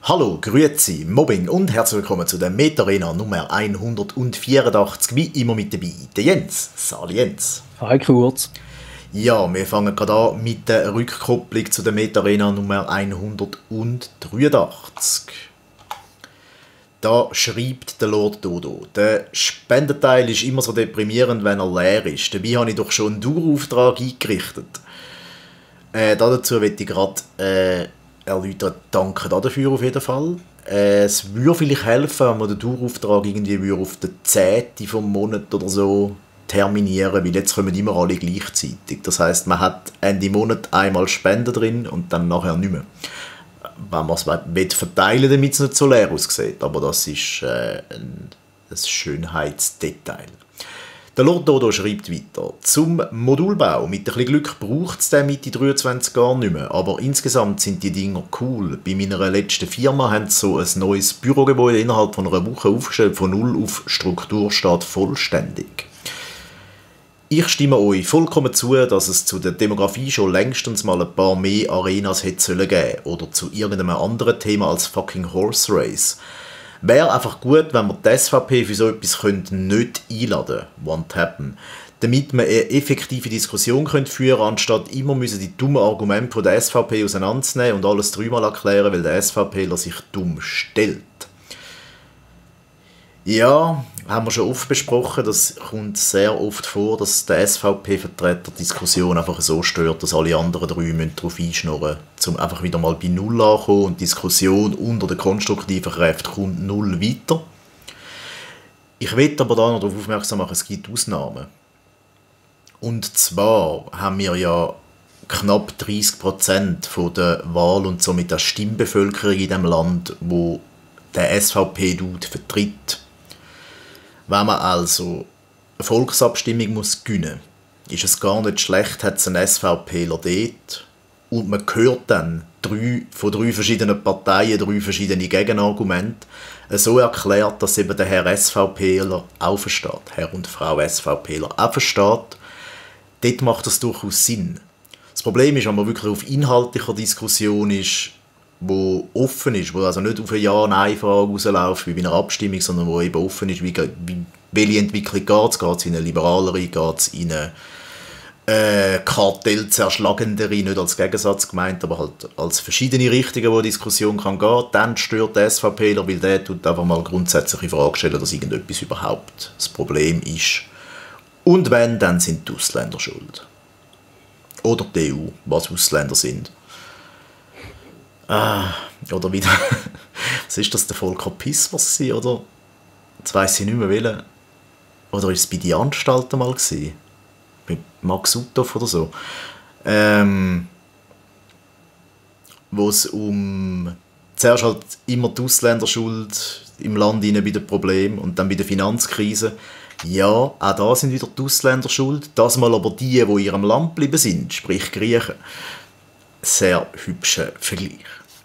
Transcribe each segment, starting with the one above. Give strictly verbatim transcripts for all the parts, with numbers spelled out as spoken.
Hallo, Grüezi, Mobbing und herzlich willkommen zu der Meta-Arena Nummer hundertvierundachtzig. Wie immer mit dabei, der Jens. Sali Jens. Hi Kurz. Ja, wir fangen gerade an mit der Rückkopplung zu der Meta-Arena Nummer hundertdreiundachtzig. Da schreibt der Lord Dodo: Der Spendenteil ist immer so deprimierend, wenn er leer ist. Dabei habe ich doch schon einen Dauerauftrag eingerichtet. Äh, dazu möchte ich gerade äh, erläutern, danke dafür auf jeden Fall. Äh, es würde vielleicht helfen, wenn man den Dauerauftrag irgendwie würde auf den zehnten vom Monat oder so terminieren, weil jetzt kommen immer alle gleichzeitig. Das heisst, man hat Ende Monat einmal Spenden drin und dann nachher nicht mehr. Wenn man es verteilen will, damit es nicht so leer aussieht. Aber das ist äh, ein, ein Schönheitsdetail. Der Lord Dodo schreibt weiter: Zum Modulbau. Mit ein bisschen Glück braucht es den Mitte dreiundzwanzig gar nicht mehr. Aber insgesamt sind die Dinger cool. Bei meiner letzten Firma haben sie so ein neues Bürogebäude innerhalb von einer Woche aufgestellt. Von null auf Struktur steht vollständig. Ich stimme euch vollkommen zu, dass es zu der Demografie schon längstens mal ein paar mehr Arenas hätte sollen geben oder zu irgendeinem anderen Thema als fucking Horse Race. Wäre einfach gut, wenn wir die S V P für so etwas nicht einladen können, won't happen, damit wir eine effektive Diskussion führen können, anstatt immer müssen die dummen Argumente von der S V P auseinanderzunehmen und alles dreimal erklären, weil der SVPler sich dumm stellt. Ja, haben wir schon oft besprochen, das kommt sehr oft vor, dass der S V P-Vertreter die Diskussion einfach so stört, dass alle anderen drei darauf einschnurren müssen, um einfach wieder mal bei Null anzukommen, und die Diskussion unter den konstruktiven Kräften kommt null weiter. Ich will aber da noch darauf aufmerksam machen, es gibt Ausnahmen. Und zwar haben wir ja knapp dreißig Prozent der Wahl- und somit der Stimmbevölkerung in diesem Land, wo der S V P-Dude vertritt. Wenn man also eine Volksabstimmung muss gewinnen muss, ist es gar nicht schlecht, hat es einen SVPler dort und man hört dann drei, von drei verschiedenen Parteien drei verschiedene Gegenargumente so erklärt, dass eben der Herr SVPler auch versteht, Herr und Frau SVPler auch versteht. Dort macht das durchaus Sinn. Das Problem ist, wenn man wirklich auf inhaltlicher Diskussion ist, wo offen ist, wo also nicht auf eine Ja-Nein-Frage rausläuft wie bei einer Abstimmung, sondern wo eben offen ist, wie, wie, welche Entwicklung geht es, geht es in eine liberalere, geht es in eine äh, kartellzerschlagendere, nicht als Gegensatz gemeint, aber halt als verschiedene Richtungen, wo eine Diskussion kann gehen, dann stört der SVPler, weil der tut einfach mal grundsätzlich in Frage stellen, dass irgendetwas überhaupt das Problem ist. Und wenn, dann sind die Ausländer schuld. Oder die E U, was Ausländer sind. Ah, oder wieder, was ist das, der Volker Pissmers gewesen, oder? Jetzt weiss ich nicht mehr welchen. Oder war es bei die Anstalten mal gewesen? Mit Max Uthoff oder so. Ähm, wo es um zuerst halt immer die Ausländerschuld im Land rein bei den Problemen und dann bei der Finanzkrise. Ja, auch da sind wieder die Ausländer schuld. Das mal aber die, die in ihrem Land geblieben sind, sprich Griechen. Sehr hübscher Vergleich.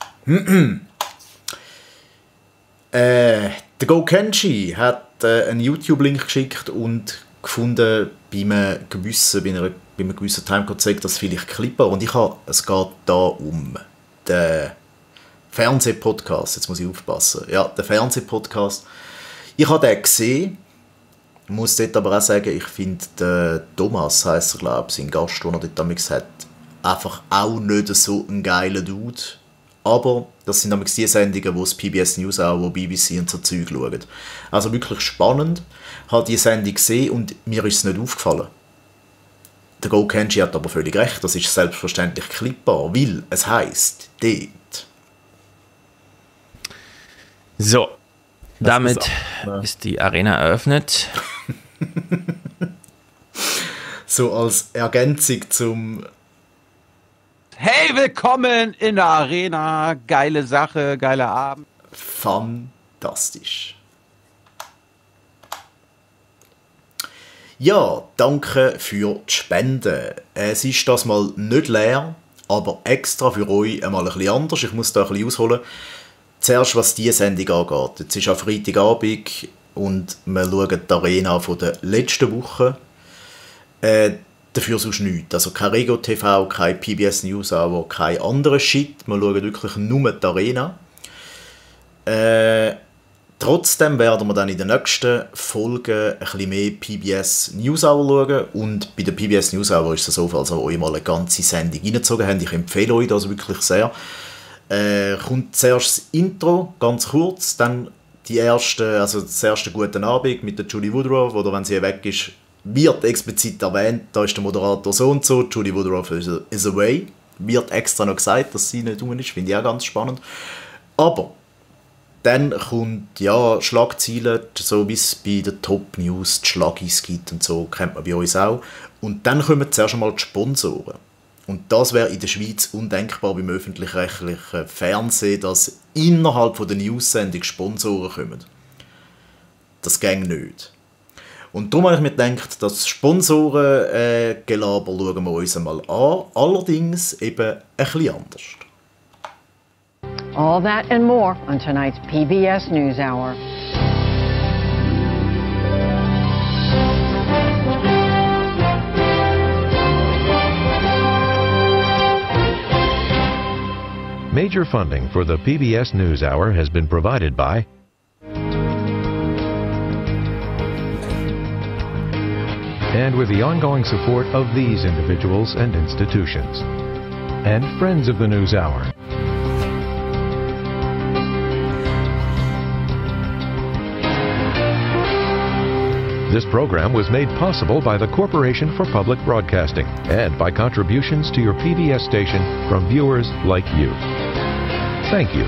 äh, der Go Kenshi hat äh, einen YouTube-Link geschickt und gefunden, bei einem gewissen, bei einer, bei einem gewissen Timecode zeigt das vielleicht Clipper. Und ich habe, es geht da um den Fernsehpodcast. Jetzt muss ich aufpassen. Ja, der Fernsehpodcast. Ich habe den gesehen. Ich muss dort aber auch sagen, ich finde, der Thomas, heisst er, glaube ich, sein Gast, den er dort damals hat, einfach auch nicht so ein geiler Dude. Aber das sind nämlich die Sendungen, wo das P B S News auch, wo B B C und so Zeug schauen. Also wirklich spannend. Ich habe die Sendung gesehen und mir ist es nicht aufgefallen. Der Go Kenji hat aber völlig recht, das ist selbstverständlich klippbar, weil es heisst, dort. So, Das damit ist auch, ne? ist die Arena eröffnet. So als Ergänzung zum... Hey, willkommen in der Arena. Geile Sache, geiler Abend. Fantastisch. Ja, danke für die Spenden. Es ist das mal nicht leer, aber extra für euch einmal ein bisschen anders. Ich muss da ein bisschen ausholen. Zuerst, was diese Sendung angeht. Jetzt ist am Freitagabend und wir schauen die Arena von der letzten Woche. Äh, dafür sonst nichts. Also kein Rego T V, kein P B S News Hour, kein anderer Shit. Wir schauen wirklich nur die Arena. Äh, trotzdem werden wir dann in den nächsten Folgen ein bisschen mehr P B S NewsHour schauen. Und bei der P B S NewsHour ist es so, falls ihr euch mal eine ganze Sendung reingezogen habt, ich empfehle euch das wirklich sehr. Äh, kommt zuerst das Intro, ganz kurz, dann die erste, also das erste Guten Abend mit der Julie Woodruff, oder wenn sie weg ist, wird explizit erwähnt, da ist der Moderator so und so, Julie Woodruff is, is away, wird extra noch gesagt, dass sie nicht rum ist, finde ich auch ganz spannend. Aber dann kommt, ja, Schlagzeilen, so wie es bei den Top News die Schlagis gibt und so, kennt man bei uns auch. Und dann kommen zuerst einmal die Sponsoren. Und das wäre in der Schweiz undenkbar beim öffentlich-rechtlichen Fernsehen, dass innerhalb von der News-Sendung Sponsoren kommen. Das ging nicht. Und darum habe ich mir gedacht, das Sponsoren-Gelaber äh, schauen wir uns einmal an, allerdings eben ein bisschen anders. All that and more on tonight's P B S NewsHour. Major funding for the P B S NewsHour has been provided by and with the ongoing support of these individuals and institutions and friends of the NewsHour. This program was made possible by the Corporation for Public Broadcasting and by contributions to your P B S station from viewers like you. Thank you.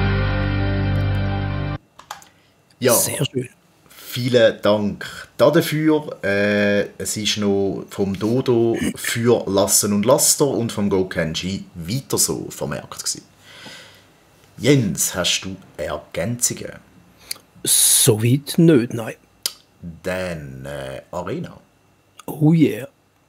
Ja, sehr schön. Vielen Dank dafür. Äh, es ist noch vom Dodo für Lassen und Laster und vom Go Kenji weiter so vermerkt gewesen. Jens, hast du Ergänzungen? Soweit nicht, nein. Dann äh, Arena. Oh yeah.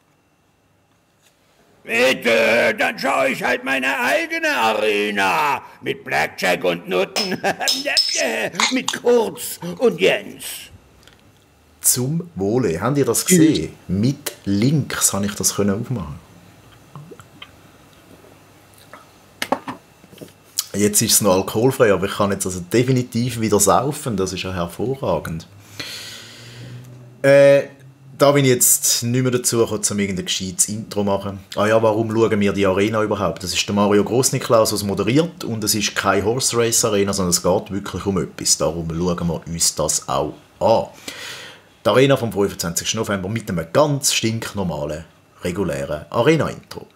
Bitte, dann schaue ich halt meine eigene Arena. Mit Blackjack und Nutten. Mit Kurz und Jens. Zum Wohle. Habt ihr das gesehen? Mit Links habe ich das können aufmachen. Jetzt ist es noch alkoholfrei, aber ich kann jetzt also definitiv wieder saufen. Das ist ja hervorragend. Äh, da bin ich jetzt nicht mehr dazu gekommen, um irgendein gescheites Intro zu machen. Ah ja, warum schauen wir die Arena überhaupt? Das ist der Mario Grossniklaus, der es moderiert, und es ist keine Horse Race Arena, sondern es geht wirklich um etwas. Darum schauen wir uns das auch an. Die Arena vom fünfundzwanzigsten November mit einem ganz stinknormalen, regulären Arena-Intro.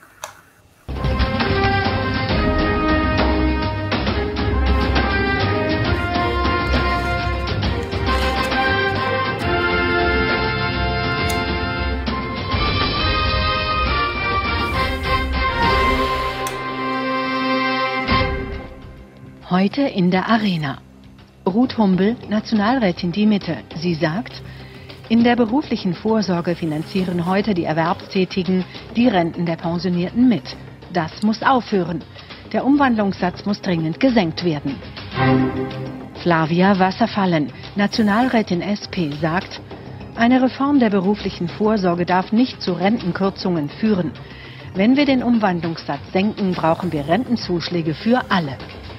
Heute in der Arena. Ruth Humbel, Nationalrätin Die Mitte. Sie sagt, in der beruflichen Vorsorge finanzieren heute die Erwerbstätigen die Renten der Pensionierten mit. Das muss aufhören. Der Umwandlungssatz muss dringend gesenkt werden. Flavia Wasserfallen, Nationalrätin S P, sagt, eine Reform der beruflichen Vorsorge darf nicht zu Rentenkürzungen führen. Wenn wir den Umwandlungssatz senken, brauchen wir Rentenzuschläge für alle.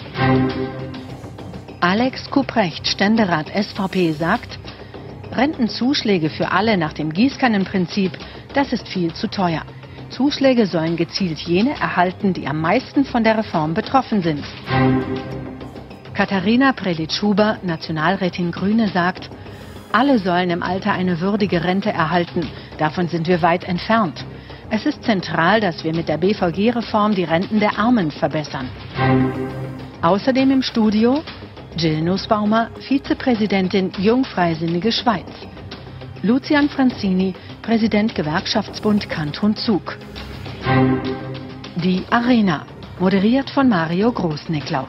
Alex Kuprecht, Ständerat S V P, sagt, Rentenzuschläge für alle nach dem Gießkannenprinzip, das ist viel zu teuer. Zuschläge sollen gezielt jene erhalten, die am meisten von der Reform betroffen sind. Katharina Prelitsch-Huber, Nationalrätin Grüne, sagt, alle sollen im Alter eine würdige Rente erhalten. Davon sind wir weit entfernt. Es ist zentral, dass wir mit der B V G-Reform die Renten der Armen verbessern. Außerdem im Studio Jill Nussbaumer, Vizepräsidentin Jungfreisinnige Schweiz. Lucian Franzini, Präsident Gewerkschaftsbund Kanton Zug. Die Arena, moderiert von Mario Grossniklaus.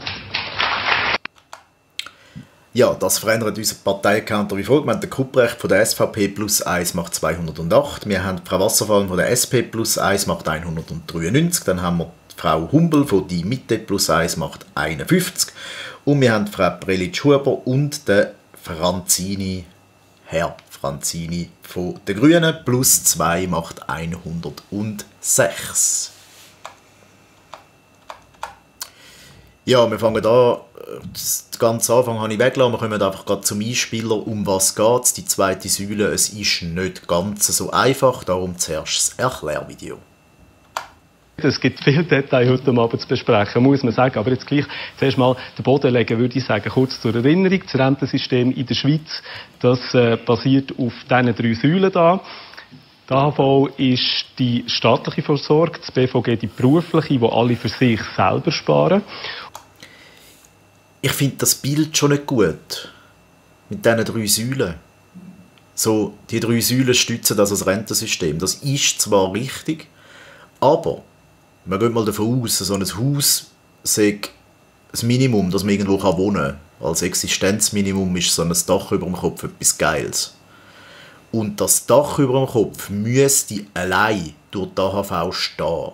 Ja, das verändert unseren Parteicounter wie folgt. Wir haben den Kuprecht von der S V P plus eins macht zweihundertacht. Wir haben Frau Wasserfallen von der S P plus eins macht hundertdreiundneunzig. Dann haben wir Frau Humbel von Die Mitte plus eins macht einundfünfzig. Und wir haben Frau Prelitsch-Huber und den Franzini, Herr Franzini von den Grünen plus zwei macht hundertsechs. Ja, wir fangen an. Den ganzen Anfang habe ich weggelassen. Wir kommen einfach gerade zum Einspieler. Um was geht es? Die zweite Säule. Es ist nicht ganz so einfach. Darum zuerst das Erklärvideo. Es gibt viele Details heute Abend zu besprechen, muss man sagen. Aber jetzt gleich zuerst mal den Boden legen, würde ich sagen, kurz zur Erinnerung. Das Rentensystem in der Schweiz, das äh, basiert auf diesen drei Säulen da. Die A H V ist die staatliche Vorsorge, das B V G die berufliche, wo alle für sich selber sparen. Ich finde das Bild schon nicht gut. Mit diesen drei Säulen. So, die drei Säulen stützen das als Rentensystem. Das ist zwar richtig, aber man geht mal davon aus, so ein Haus sei das Minimum, das man irgendwo wohnen kann. Als Existenzminimum ist so ein Dach über dem Kopf etwas Geiles. Und das Dach über dem Kopf müsste allein durch die A H V stehen.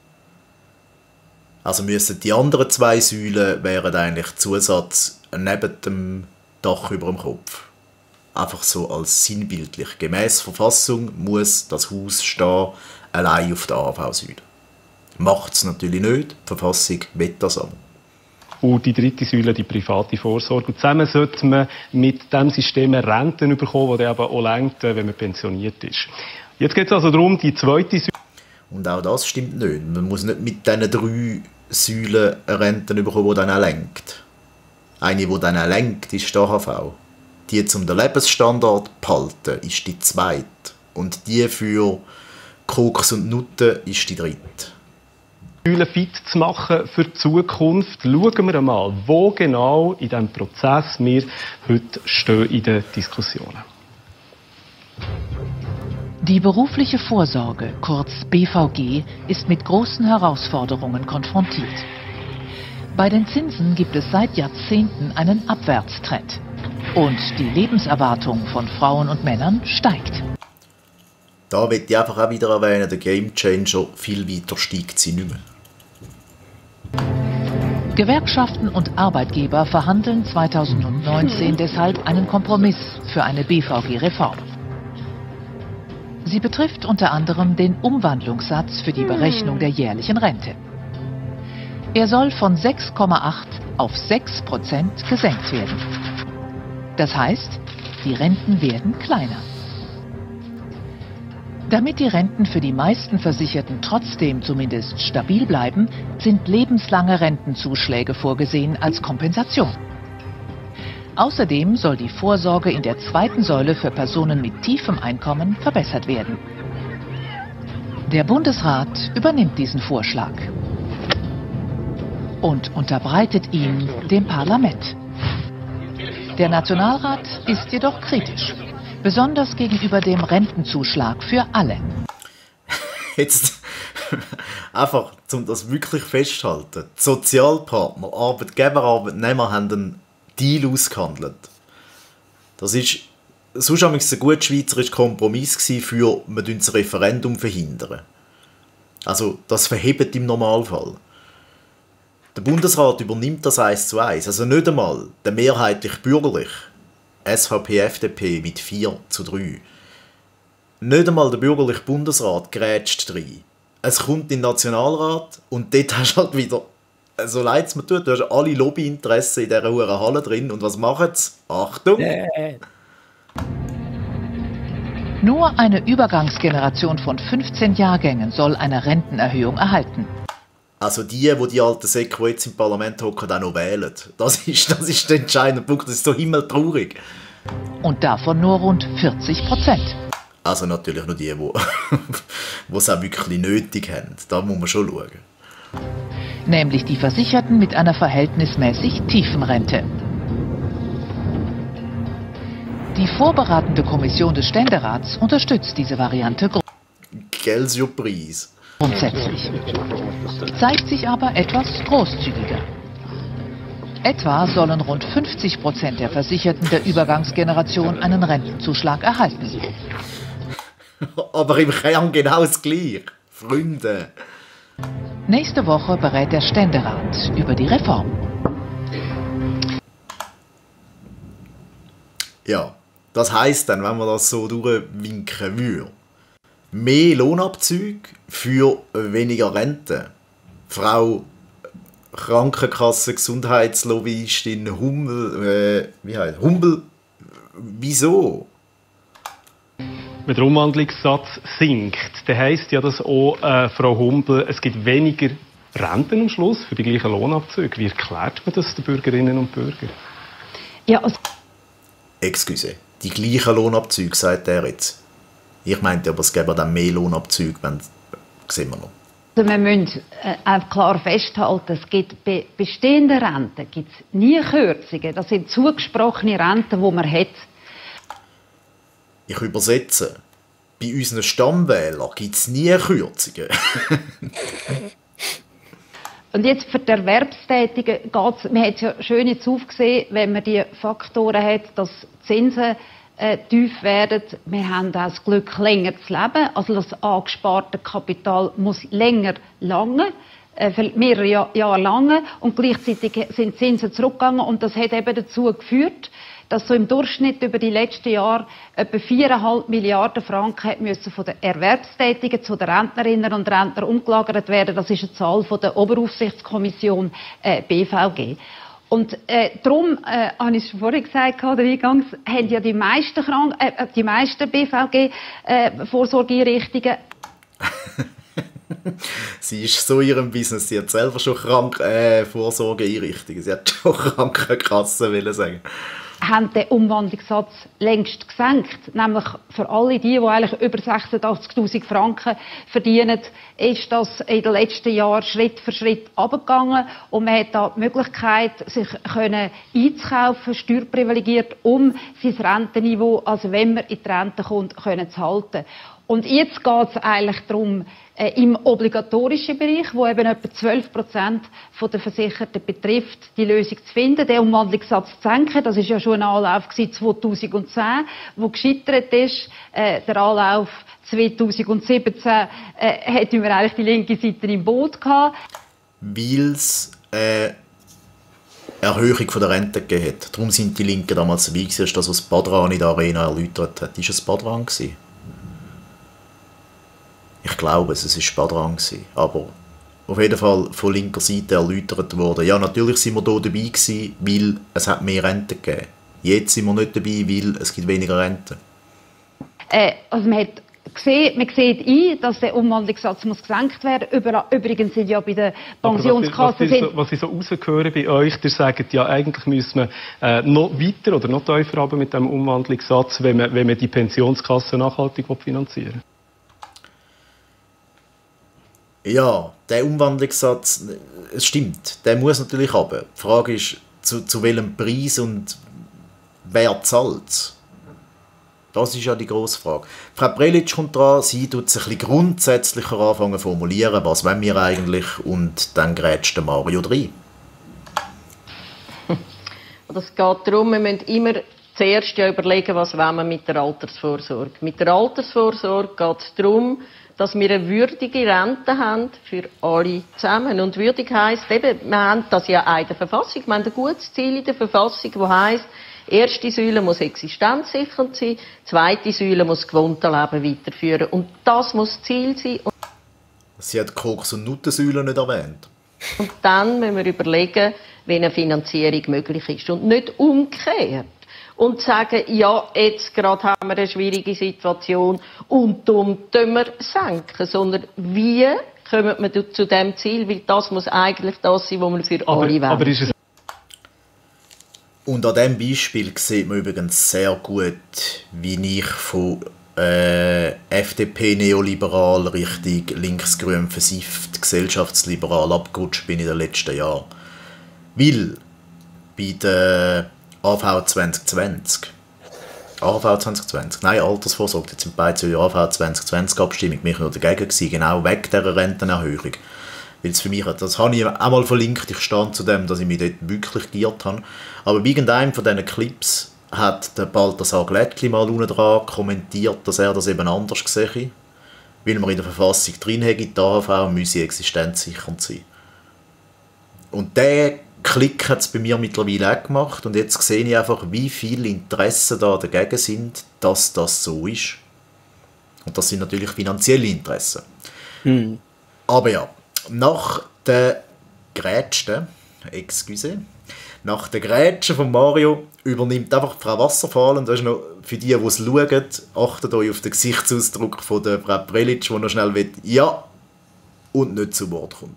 Also müssen die anderen zwei Säulen wären eigentlich Zusatz neben dem Dach über dem Kopf. Einfach so als sinnbildlich. Gemäss Verfassung muss das Haus stehen, allein auf der A H V-Säule. Macht es natürlich nicht. Die Verfassung will das aber. Und die dritte Säule, die private Vorsorge. Und zusammen sollte man mit diesem System Renten bekommen, die dann aber auch reicht, wenn man pensioniert ist. Jetzt geht es also darum, die zweite Säule. Und auch das stimmt nicht. Man muss nicht mit diesen drei Säulen Renten bekommen, die dann auch lenkt. Eine, die dann auch lenkt, ist die A H V. Die zum den Lebensstandard zu behalten, ist die zweite. Und die für Koks und Nutten ist die dritte. Fit zu machen für die Zukunft, schauen wir einmal, wo genau in diesem Prozess wir heute stehen in den Diskussionen. Die berufliche Vorsorge, kurz B V G, ist mit großen Herausforderungen konfrontiert. Bei den Zinsen gibt es seit Jahrzehnten einen Abwärtstrend. Und die Lebenserwartung von Frauen und Männern steigt. Da will ich einfach auch wieder erwähnen, der Gamechanger, viel weiter steigt sie nicht mehr. Gewerkschaften und Arbeitgeber verhandeln zweitausendneunzehn deshalb einen Kompromiss für eine B V G-Reform. Sie betrifft unter anderem den Umwandlungssatz für die Berechnung der jährlichen Rente. Er soll von sechs Komma acht auf sechs Prozent gesenkt werden. Das heißt, die Renten werden kleiner. Damit die Renten für die meisten Versicherten trotzdem zumindest stabil bleiben, sind lebenslange Rentenzuschläge vorgesehen als Kompensation. Außerdem soll die Vorsorge in der zweiten Säule für Personen mit tiefem Einkommen verbessert werden. Der Bundesrat übernimmt diesen Vorschlag und unterbreitet ihn dem Parlament. Der Nationalrat ist jedoch kritisch. Besonders gegenüber dem Rentenzuschlag für alle. Jetzt einfach, um das wirklich festzuhalten. Die Sozialpartner, Arbeitgeber, Arbeitnehmer haben einen Deal ausgehandelt. Das ist sonst war es ein gut schweizerischer Kompromiss für, wir verhindern das Referendum verhindern. Also das verhebt im Normalfall. Der Bundesrat übernimmt das eins zu eins. Also nicht einmal der mehrheitlich bürgerlich. S V P F D P mit vier zu drei. Nicht einmal der bürgerliche Bundesrat grätscht rein. Es kommt in den Nationalrat und dort hast du halt wieder, so leid es mir tut, du hast alle Lobbyinteressen in dieser hohen Halle drin. Und was machen sie? Achtung! Äh. Nur eine Übergangsgeneration von fünfzehn Jahrgängen soll eine Rentenerhöhung erhalten. Also die, die die alten Säcke, die jetzt im Parlament hocken, auch noch wählen. Das ist, das ist der entscheidende Punkt. Das ist so himmeltraurig. Und davon nur rund vierzig Prozent. Also natürlich nur die, die es auch wirklich nötig haben. Da muss man schon schauen. Nämlich die Versicherten mit einer verhältnismäßig tiefen Rente. Die vorbereitende Kommission des Ständerats unterstützt diese Variante Quel Surprise. grundsätzlich. Zeigt sich aber etwas großzügiger. Etwa sollen rund fünfzig Prozent der Versicherten der Übergangsgeneration einen Rentenzuschlag erhalten. Aber im Kern genau das Gleiche. Freunde. Nächste Woche berät der Ständerat über die Reform. Ja, das heisst dann, wenn man das so durchwinken würde, mehr Lohnabzüge für weniger Rente. Frau Krankenkasse, Gesundheitslobbyistin Hummel, äh, wie heißt Humbel, wieso? Wenn der Umwandlungssatz sinkt, dann heisst ja das auch, äh, Frau Humbel, es gibt weniger Renten am Schluss für die gleichen Lohnabzüge. Wie erklärt man das den Bürgerinnen und Bürgern? Ja, also Excuse, die gleichen Lohnabzüge, sagt er jetzt. Ich meinte aber, es gäbe dann mehr Lohnabzüge, wenn, sehen wir noch. Also wir müssen äh, auch klar festhalten, es gibt bei bestehenden Renten gibt's nie Kürzungen. Das sind zugesprochene Renten, die man hat. Ich übersetze. Bei unseren Stammwählern gibt es nie Kürzungen. Und jetzt für die Erwerbstätigen geht es, man hat es ja schön jetzt aufgesehen, wenn man die Faktoren hat, dass Zinsen äh, tief werden. Wir haben auch das Glück, länger zu leben. Also das angesparte Kapital muss länger langen, äh, für mehrere Jahr, Jahre langen. Und gleichzeitig sind Zinsen zurückgegangen. Und das hat eben dazu geführt, dass so im Durchschnitt über die letzten Jahre etwa viereinhalb Milliarden Franken müssen von den Erwerbstätigen zu den Rentnerinnen und Rentnern umgelagert werden. Das ist eine Zahl von der Oberaufsichtskommission äh, B V G. Und äh, darum, äh, habe ich schon vorhin gesagt, oder eingangs, haben ja die meisten, Krank äh, die meisten B V G-Vorsorgeeinrichtungen äh, Sie ist so in ihrem Business, sie hat selber schon krank äh, Vorsorgeeinrichtungen. Sie hat schon Krankenkassen, will ich sagen. Haben den Umwandlungssatz längst gesenkt. Nämlich für alle die, die eigentlich über sechsundachtzigtausend Franken verdienen, ist das in den letzten Jahren Schritt für Schritt abgegangen. Und man hat da die Möglichkeit, sich können einzukaufen, steuerprivilegiert, um sein Rentenniveau, also wenn man in die Rente kommt, können zu halten. Und jetzt geht es eigentlich darum, äh, im obligatorischen Bereich, wo eben etwa zwölf Prozent der Versicherten betrifft, die Lösung zu finden, den Umwandlungssatz zu senken. Das war ja schon ein Anlauf zweitausendzehn, der gescheitert ist. Äh, der Anlauf zweitausendsiebzehn äh, hätten wir eigentlich die linke Seite im Boot gehabt. Weil es äh, Erhöhung von der Rente gegeben hat. Darum sind die Linken damals dabei gewesen, das ist das, was Badran in der Arena erläutert hat. Ist es Badran gewesen? Ich glaube es, es war Badran gewesen. Aber auf jeden Fall von linker Seite erläutert worden. Ja, natürlich sind wir hier dabei gewesen, weil es hat mehr Rente gegeben. Jetzt sind wir nicht dabei, weil es gibt weniger Rente. Äh, also man hat gesehen, man sieht ein, dass der Umwandlungssatz muss gesenkt werden. Über, übrigens sind ja bei den Pensionskassen... Was ich, was ich so rausgehöre bei euch, ihr sagt ja, eigentlich müssen wir äh, noch weiter oder noch tiefer runter mit dem Umwandlungssatz, wenn man, wenn man die Pensionskassen nachhaltig finanzieren will. Ja, der Umwandlungssatz, es stimmt, der muss natürlich runter. Die Frage ist, zu, zu welchem Preis und wer zahlt? Das ist ja die grosse Frage. Frau Prelitsch kommt dran, sie tut sich ein bisschen grundsätzlicher anfangen zu formulieren, was wollen wir eigentlich, und dann grätscht der Mario rein. Es geht darum, wir müssen immer zuerst ja überlegen, was wollen wir mit der Altersvorsorge. Mit der Altersvorsorge geht es darum, dass wir eine würdige Rente haben für alle zusammen. Und würdig heisst eben, wir haben das ja auch in der Verfassung, wir haben ein gutes Ziel in der Verfassung, das heisst, erste Säule muss existenzsichernd sein, zweite Säule muss gewohnte Leben weiterführen. Und das muss das Ziel sein. Sie hat Koks- und Nuttensäule nicht erwähnt. Und dann müssen wir überlegen, wie eine Finanzierung möglich ist. Und nicht umgekehrt. Und sagen, ja, jetzt gerade haben wir eine schwierige Situation und darum tun wir senken. Sondern wie kommen wir zu dem Ziel? Weil das muss eigentlich das sein, was wir für aber, alle wollen. Aber ist es Und an diesem Beispiel sieht man übrigens sehr gut, wie ich von äh, F D P-neoliberal Richtung linksgrün versifft gesellschaftsliberal abgerutscht bin in den letzten Jahren. Weil bei der A V zwanzig zwanzig, A V zwanzig zwanzig, nein, Altersvorsorge, jetzt sind beide zur A V zwanzig zwanzig Abstimmung, mich nur dagegen gewesen, genau wegen dieser Rentenerhöhung. Weil es für mich, das habe ich auch mal verlinkt, ich stand zu dem, dass ich mich dort wirklich geirrt habe. Aber bei irgendeinem von diesen Clips hat der Balthasar Glättli mal unten dran kommentiert, dass er das eben anders sehe, weil man in der Verfassung drin hat, die A V müsse existenzsichernd sein. Und der Klick hat es bei mir mittlerweile auch gemacht und jetzt sehe ich einfach, wie viele Interessen da dagegen sind, dass das so ist. Und das sind natürlich finanzielle Interessen. Mhm. Aber ja, nach der Grätschte, excuse. Nach der Grätsche von Mario übernimmt einfach Frau Wasserfall, und das ist noch für die, die es schauen, achtet euch auf den Gesichtsausdruck von der Frau Prelic, die noch schnell will, ja, und nicht zu Wort kommt.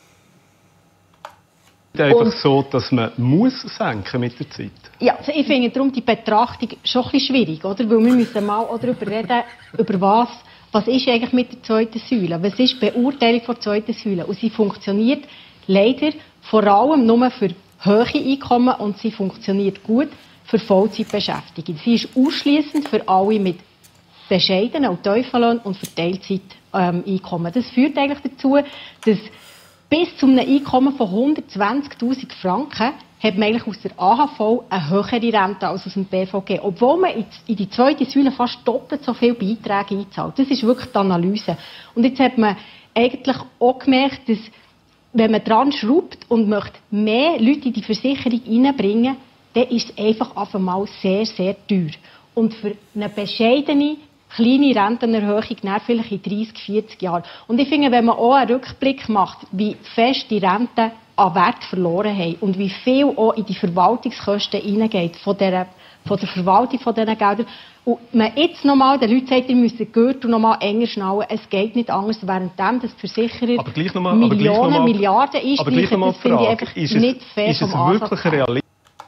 Einfach Und- so, dass man muss senken mit der Zeit. Ja, also ich finde darum die Betrachtung schon ein bisschen schwierig, oder? Weil wir müssen mal auch darüber reden, über was, was ist eigentlich mit der zweiten Säule? Was ist die Beurteilung der zweiten Säule? Und sie funktioniert leider vor allem nur für hohe Einkommen und sie funktioniert gut für Vollzeitbeschäftigte. Sie ist ausschliessend für alle mit bescheidenen und tiefen Löhnen und für Teilzeiteinkommen. Das führt eigentlich dazu, dass bis zu einem Einkommen von hundertzwanzigtausend Franken hat man eigentlich aus der A H V eine höhere Rente als aus dem B V G. Obwohl man in die zweite Säule fast doppelt so viele Beiträge einzahlt. Das ist wirklich die Analyse. Und jetzt hat man eigentlich auch gemerkt, dass wenn man dran schraubt und möchte mehr Leute in die Versicherung reinbringen, dann ist es einfach auf einmal sehr, sehr teuer. Und für eine bescheidene, kleine Rentenerhöhung dann vielleicht in dreissig, vierzig Jahren. Und ich finde, wenn man auch einen Rückblick macht, wie fest die Renten an Wert verloren haben und wie viel auch in die Verwaltungskosten hineingeht von der, von der Verwaltung von diesen Geldern, und man jetzt nochmal den Leuten sagt, ihr müsst den Gürtel nochmal enger schnallen, es geht nicht anders, währenddem das die Versicherer Aber gleich noch mal- aber gleich Millionen, noch mal- Milliarden aber gleich noch einstreichen, mal das die finde ich Frage, einfach ist es- nicht fair ist es vom Ansatz wirklich her. realistisch?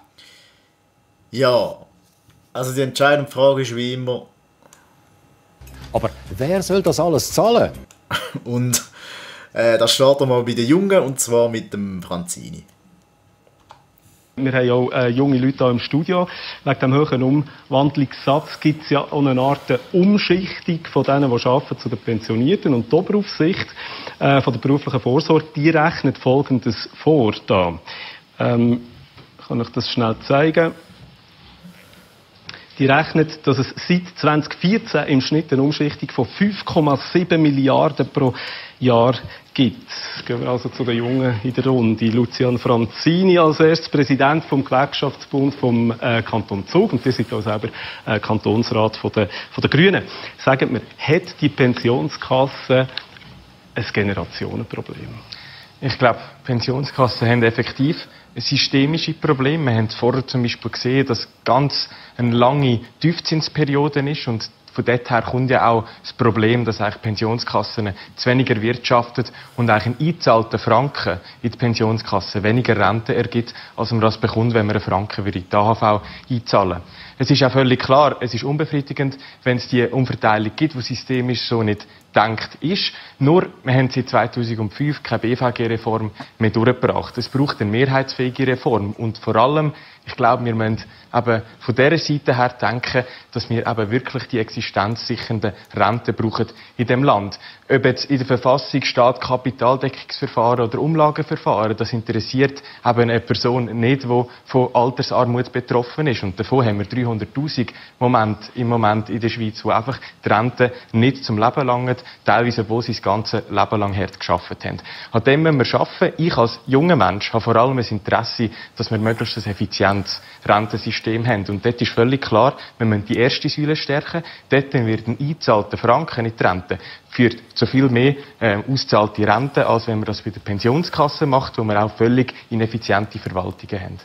Ja, also die entscheidende Frage ist wie immer... Aber wer soll das alles zahlen? Und äh, das starten wir bei den Jungen, und zwar mit dem Franzini. Wir haben ja auch äh, junge Leute hier im Studio. Wegen dem hohen Umwandlungssatz gibt es ja auch eine Art Umschichtung von denen, die arbeiten, zu den Pensionierten. Und die Oberaufsicht äh, von der beruflichen Vorsorge, die rechnet Folgendes vor. Da. Ähm, kann ich das schnell zeigen? Die rechnet, dass es seit zweitausendvierzehn im Schnitt eine Umschichtung von fünf Komma sieben Milliarden pro Jahr gibt. Gehen wir also zu den Jungen in der Runde. Lucian Franzini als erstes Präsident vom Gewerkschaftsbund vom äh, Kanton Zug, und ihr seid auch selber äh, Kantonsrat von der, von der Grünen. Sagt mir, hat die Pensionskasse ein Generationenproblem? Ich glaube, Pensionskassen haben effektiv ein systemisches Problem. Wir haben vorher zum Beispiel gesehen, dass ganz eine lange Tiefzinsperiode ist, und von dort her kommt ja auch das Problem, dass eigentlich Pensionskassen zu weniger wirtschaften und eigentlich ein eingezahlter Franken in die Pensionskasse weniger Rente ergibt, als man das bekommt, wenn man einen Franken in die A H V einzahlen. Es ist auch völlig klar, es ist unbefriedigend, wenn es die Umverteilung gibt, die systemisch so nicht gedacht ist. Nur, wir haben seit zweitausendfünf keine B V G-Reform mehr durchgebracht. Es braucht eine mehrheitsfähige Reform. Und vor allem, ich glaube, wir müssen eben von dieser Seite her denken, dass wir eben wirklich die existenzsichernden Renten brauchen in dem Land. Ob jetzt in der Verfassung steht Kapitaldeckungsverfahren oder Umlageverfahren, das interessiert eben eine Person nicht, die von Altersarmut betroffen ist. Und davon haben wir dreihunderttausend Moment, im Moment in der Schweiz, wo einfach die Rente nicht zum Leben langen, teilweise, obwohl sie das ganze Leben lang hart gearbeitet haben. An dem müssen wir arbeiten. Ich als junger Mensch habe vor allem ein Interesse, dass wir möglichst ein effizientes Rentensystem haben. Und dort ist völlig klar, wir müssen die erste Säule stärken. Dort wird ein eingezahlter Franken in die Rente führt zu viel mehr äh, auszahlte Rente, als wenn man das bei der Pensionskasse macht, wo wir auch völlig ineffiziente Verwaltungen haben.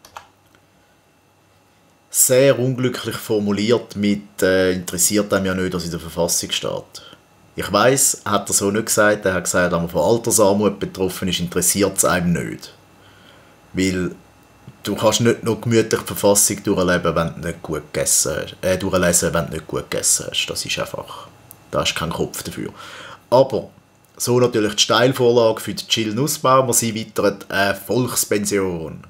Sehr unglücklich formuliert mit äh, interessiert einem ja nicht, was in der Verfassung steht. Ich weiss, hat er so nicht gesagt. Er hat gesagt, wenn man von Altersarmut betroffen ist, interessiert es einem nicht. Weil du kannst nicht noch gemütlich die Verfassung durchleben, wenn du nicht gut gegessen hast. Äh, durchlesen, wenn du nicht gut gegessen hast. Das ist einfach... Da hast du keinen Kopf dafür. Aber so natürlich die Steilvorlage für Jill Nussbaumer. Sie weitert eine Volkspension.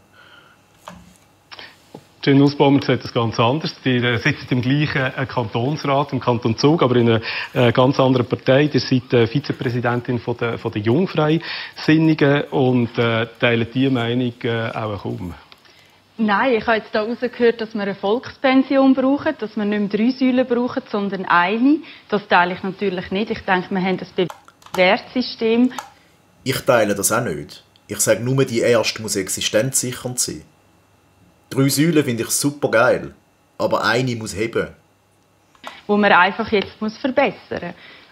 Jill Nussbaumer sieht das ganz anders. Die äh, sitzt im gleichen äh, Kantonsrat, im Kanton Zug, aber in einer äh, ganz anderen Partei. Ihr seid äh, Vizepräsidentin von der, von der Jungfreisinnigen und äh, teilt diese Meinung äh, auch kaum. Nein, ich habe jetzt hier herausgehört, dass wir eine Volkspension brauchen, dass wir nicht mehr drei Säulen brauchen, sondern eine. Das teile ich natürlich nicht. Ich denke, wir haben ein bewährtes System. Ich teile das auch nicht. Ich sage nur, die erste muss existenzsichernd sein. Drei Säulen finde ich super geil, aber eine muss heben. Wo man einfach jetzt muss verbessern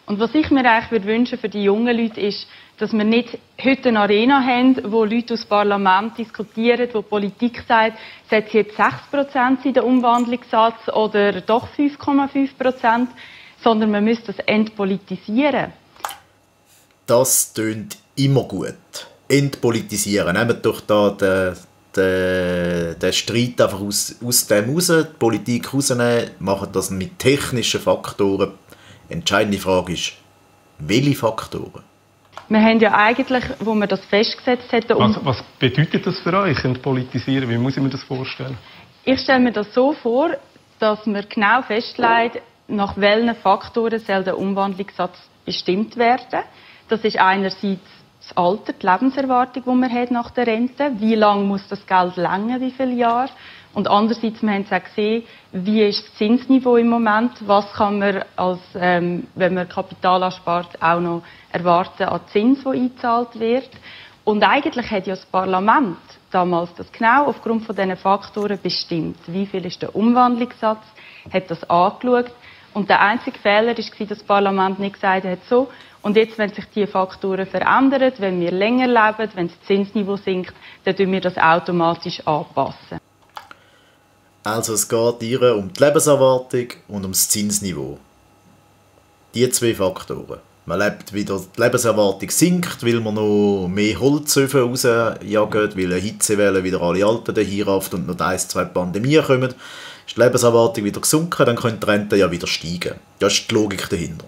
Und was ich mir eigentlich würde wünschen für die jungen Leute ist, dass wir nicht heute eine Arena haben, wo Leute aus dem Parlament diskutieren, wo die Politik sagt, soll es jetzt sechs Prozent sein, der Umwandlungssatz, oder doch fünf Komma fünf Prozent, sondern man müsste das entpolitisieren. Das tönt immer gut. Entpolitisieren. Nehmt doch da den, den, den Streit einfach aus, aus dem raus, die Politik rausnehmen, machen das mit technischen Faktoren. Entscheidende Frage ist, welche Faktoren? Wir haben ja eigentlich, wo wir das festgesetzt hätten... Um was, was bedeutet das für euch, entpolitisieren? Wie muss ich mir das vorstellen? Ich stelle mir das so vor, dass man genau festlegt, nach welchen Faktoren soll der Umwandlungssatz bestimmt werden. Das ist einerseits das Alter, die Lebenserwartung, die man hat nach der Rente. Wie lange muss das Geld länger, wie viele Jahre? Und andererseits, wir haben es auch gesehen, wie ist das Zinsniveau im Moment? Was kann man, als, ähm, wenn man Kapital anspart, auch noch erwarten an Zins, der eingezahlt wird? Und eigentlich hat ja das Parlament damals das genau aufgrund von diesen Faktoren bestimmt. Wie viel ist der Umwandlungssatz? Hat das angeschaut. Und der einzige Fehler war, dass das Parlament nicht gesagt hat, so, und jetzt, wenn sich diese Faktoren verändern, wenn wir länger leben, wenn das Zinsniveau sinkt, dann tun wir das automatisch anpassen. Also es geht ihr um die Lebenserwartung und um das Zinsniveau. Die zwei Faktoren. Man lebt wieder, die Lebenserwartung sinkt, weil man noch mehr Holzöfen rausjagen, weil eine Hitzewelle wieder alle Alten dahin rafft und noch ein, zwei Pandemien kommen. Ist die Lebenserwartung wieder gesunken, dann können die Renten ja wieder steigen. Das ist die Logik dahinter.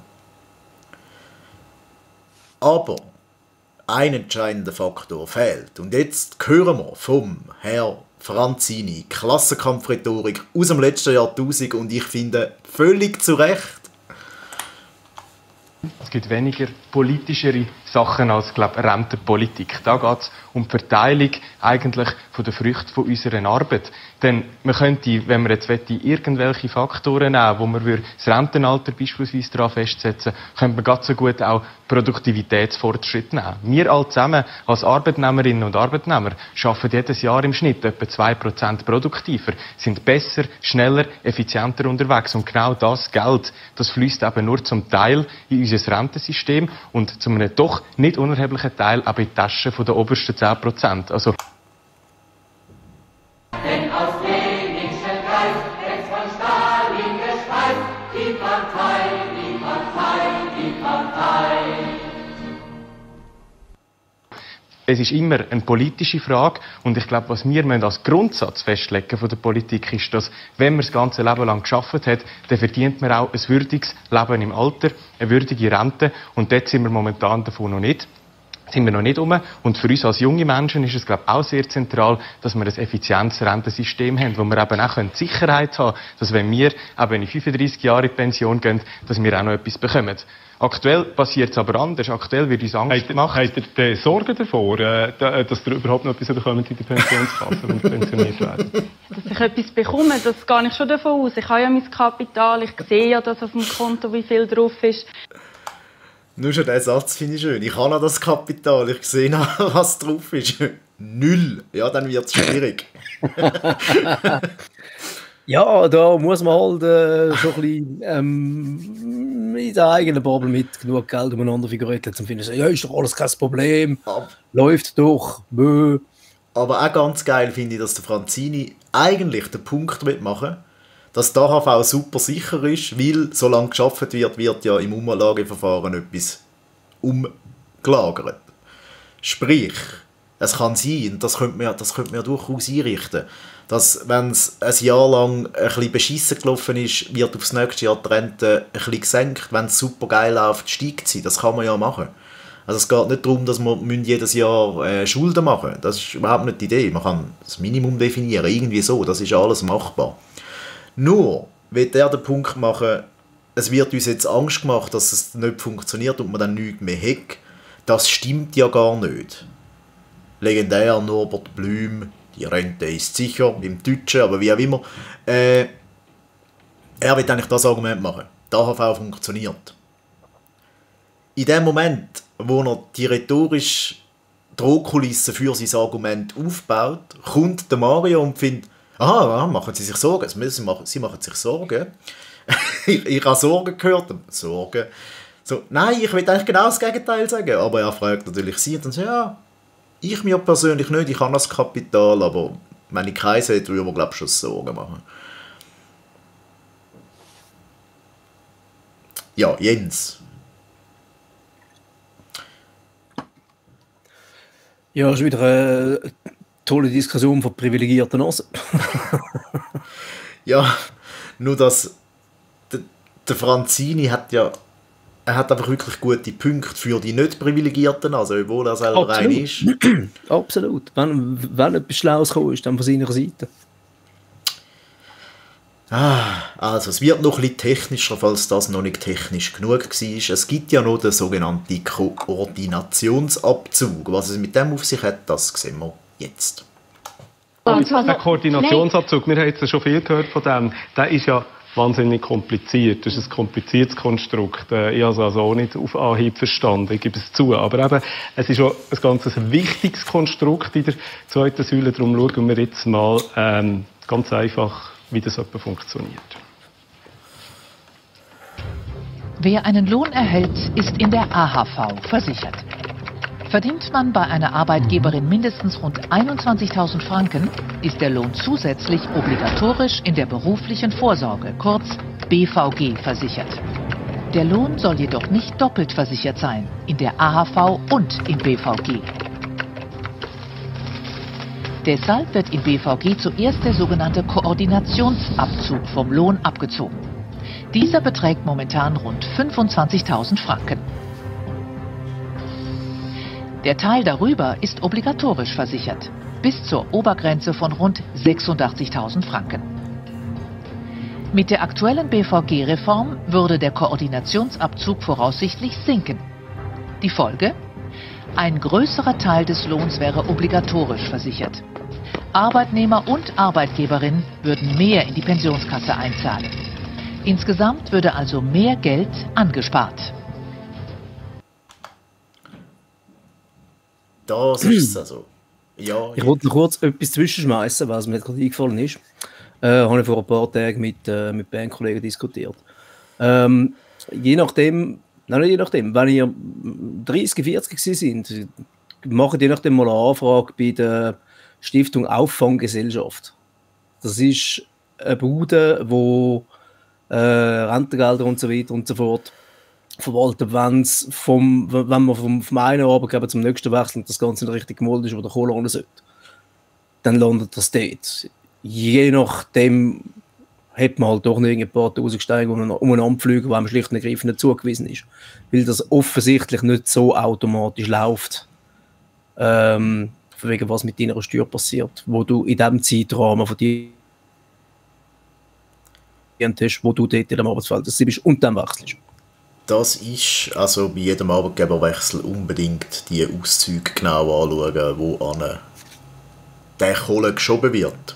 Aber ein entscheidender Faktor fehlt. Und jetzt hören wir vom Herrn Franzini, Klassenkampfrhetorik aus dem letzten Jahrtausend, und ich finde, völlig zu Recht. Es gibt weniger politischere Sachen als, glaube ich, Rentenpolitik. Da geht es um die Verteilung eigentlich von der Früchte von unserer Arbeit. Denn man könnte, wenn man jetzt möchte, irgendwelche Faktoren nehmen, wo man das Rentenalter beispielsweise daran festsetzen, könnte man ganz so gut auch Produktivitätsfortschritt nehmen. Wir alle zusammen als Arbeitnehmerinnen und Arbeitnehmer arbeiten jedes Jahr im Schnitt etwa zwei Prozent produktiver, sind besser, schneller, effizienter unterwegs. Und genau das Geld, das fließt eben nur zum Teil in unser Rentensystem und zu einem doch nicht unerheblichen Teil auch in die Taschen der obersten zehn Prozent. Also Denn aus Leninschen Geist wächst von Stalin gespeist die Partei, die Partei, die Partei. Es ist immer eine politische Frage, und ich glaube, was wir als Grundsatz festlegen von der Politik ist, dass, wenn man das ganze Leben lang gearbeitet hat, dann verdient man auch ein würdiges Leben im Alter, eine würdige Rente, und dort sind wir momentan davon noch nicht. sind wir noch nicht um. Und für uns als junge Menschen ist es, glaube ich, auch sehr zentral, dass wir ein effizientes Rentensystem haben, wo wir eben auch die Sicherheit haben können, dass wenn wir eben in fünfunddreissig Jahren in Pension gehen, dass wir auch noch etwas bekommen. Aktuell passiert es aber anders. Aktuell wird uns Angst gemacht. Habt ihr die Sorgen davor, dass ihr überhaupt noch etwas bekommt in der Pensionskasse, wenn ihr pensioniert werdet? Dass ich etwas bekomme, das gehe ich schon davon aus. Ich habe ja mein Kapital, ich sehe ja, dass auf dem Konto wie viel drauf ist. Nur schon diesen Satz finde ich schön. Ich habe noch das Kapital, ich sehe noch, was drauf ist. Null. Ja, dann wird es schwierig. Ja, da muss man halt äh, schon ein bisschen ähm, in der eigenen Bubble mit genug Geld umeinander figurieren, um zu finden, ja, ist doch alles kein Problem, aber, läuft doch, bö. Aber auch ganz geil finde ich, dass der Franzini eigentlich den Punkt mitmachen will, dass die A H V super sicher ist, weil solange geschafft wird, wird ja im Umlageverfahren etwas umgelagert. Sprich, es kann sein, und das könnte man, das könnte man ja durchaus einrichten, dass, wenn es ein Jahr lang ein bisschen beschissen gelaufen ist, wird aufs nächste Jahr die Rente ein bisschen gesenkt. Wenn es super geil läuft, steigt sie. Das kann man ja machen. Also es geht nicht darum, dass wir jedes Jahr äh, Schulden machen müssen. Das ist überhaupt nicht die Idee. Man kann das Minimum definieren, irgendwie so. Das ist alles machbar. Nur will er den Punkt machen, es wird uns jetzt Angst gemacht, dass es nicht funktioniert und man dann nichts mehr hat. Das stimmt ja gar nicht. Legendär Norbert Blüm, die Rente ist sicher, im Deutschen, aber wie auch immer. Äh, er will eigentlich das Argument machen. Die A H V funktioniert. In dem Moment, wo er die rhetorische Drohkulisse für sein Argument aufbaut, kommt der Mario und findet, aha, machen Sie sich Sorgen? Sie machen, Sie machen sich Sorgen? ich, ich habe Sorgen gehört. Sorgen. So, nein, ich will eigentlich genau das Gegenteil sagen. Aber er fragt natürlich sie und dann sagt, ja, ich mir persönlich nicht, ich habe das Kapital, aber wenn ich keins hätte, würde man, glaube ich, schon Sorgen machen. Ja, Jens. Ja, ist wieder eine tolle Diskussion von privilegierten Nasen. Ja, nur dass der, der Franzini hat ja er hat einfach wirklich gute Punkte für die nicht Privilegierten, also obwohl er selber rein ist. Absolut. Wenn, wenn etwas Schlaues kommt, ist dann von seiner Seite. Ah, also es wird noch ein bisschen technischer, falls das noch nicht technisch genug war. Es gibt ja noch den sogenannten Koordinationsabzug. Was es mit dem auf sich hat, das sehen wir jetzt. Also, der Koordinationsabzug, wir haben jetzt schon viel gehört von dem, der ist ja wahnsinnig kompliziert. Das ist ein kompliziertes Konstrukt. Ich habe es also auch nicht auf Anhieb verstanden, ich gebe es zu. Aber eben, es ist auch ein ganz wichtiges Konstrukt in der zweiten Säule. Darum schauen wir jetzt mal ähm, ganz einfach, wie das etwa funktioniert. Wer einen Lohn erhält, ist in der A H V versichert. Verdient man bei einer Arbeitgeberin mindestens rund einundzwanzigtausend Franken, ist der Lohn zusätzlich obligatorisch in der beruflichen Vorsorge, kurz B V G, versichert. Der Lohn soll jedoch nicht doppelt versichert sein, in der A H V und im B V G. Deshalb wird im B V G zuerst der sogenannte Koordinationsabzug vom Lohn abgezogen. Dieser beträgt momentan rund fünfundzwanzigtausend Franken. Der Teil darüber ist obligatorisch versichert, bis zur Obergrenze von rund sechsundachtzigtausend Franken. Mit der aktuellen B V G-Reform würde der Koordinationsabzug voraussichtlich sinken. Die Folge? Ein größerer Teil des Lohns wäre obligatorisch versichert. Arbeitnehmer und Arbeitgeberin würden mehr in die Pensionskasse einzahlen. Insgesamt würde also mehr Geld angespart. Das ist es also. Ja, ich wollte noch kurz etwas zwischenschmeißen, was mir gerade eingefallen ist. Äh, habe ich vor ein paar Tagen mit, äh, mit Bandkollegen diskutiert. Ähm, je nachdem, nein, nicht je nachdem, wenn ihr dreißig, vierzig sind, macht je nachdem mal eine Anfrage bei der Stiftung Auffanggesellschaft. Das ist eine Bude, wo äh, Rentengelder und so weiter und so fort verwaltet, wenn's vom, wenn man vom, vom einen Arbeitgeber zum nächsten wechselt und das Ganze nicht richtig gemolden ist, wo der Kohle ran sollte, dann landet das dort. Je nachdem hat man halt doch noch ein paar tausend Steine umeinander fliegen, wo einem schlicht und ergreifend nicht zugewiesen ist. Weil das offensichtlich nicht so automatisch läuft, ähm, wegen was mit deiner Steuer passiert, wo du in diesem Zeitrahmen von dir hast, wo du dort in dem Arbeitsfeld bist und dann wechselst. Das ist also bei jedem Arbeitgeberwechsel unbedingt die Auszüge genau anschauen, wo an der Kohle geschoben wird.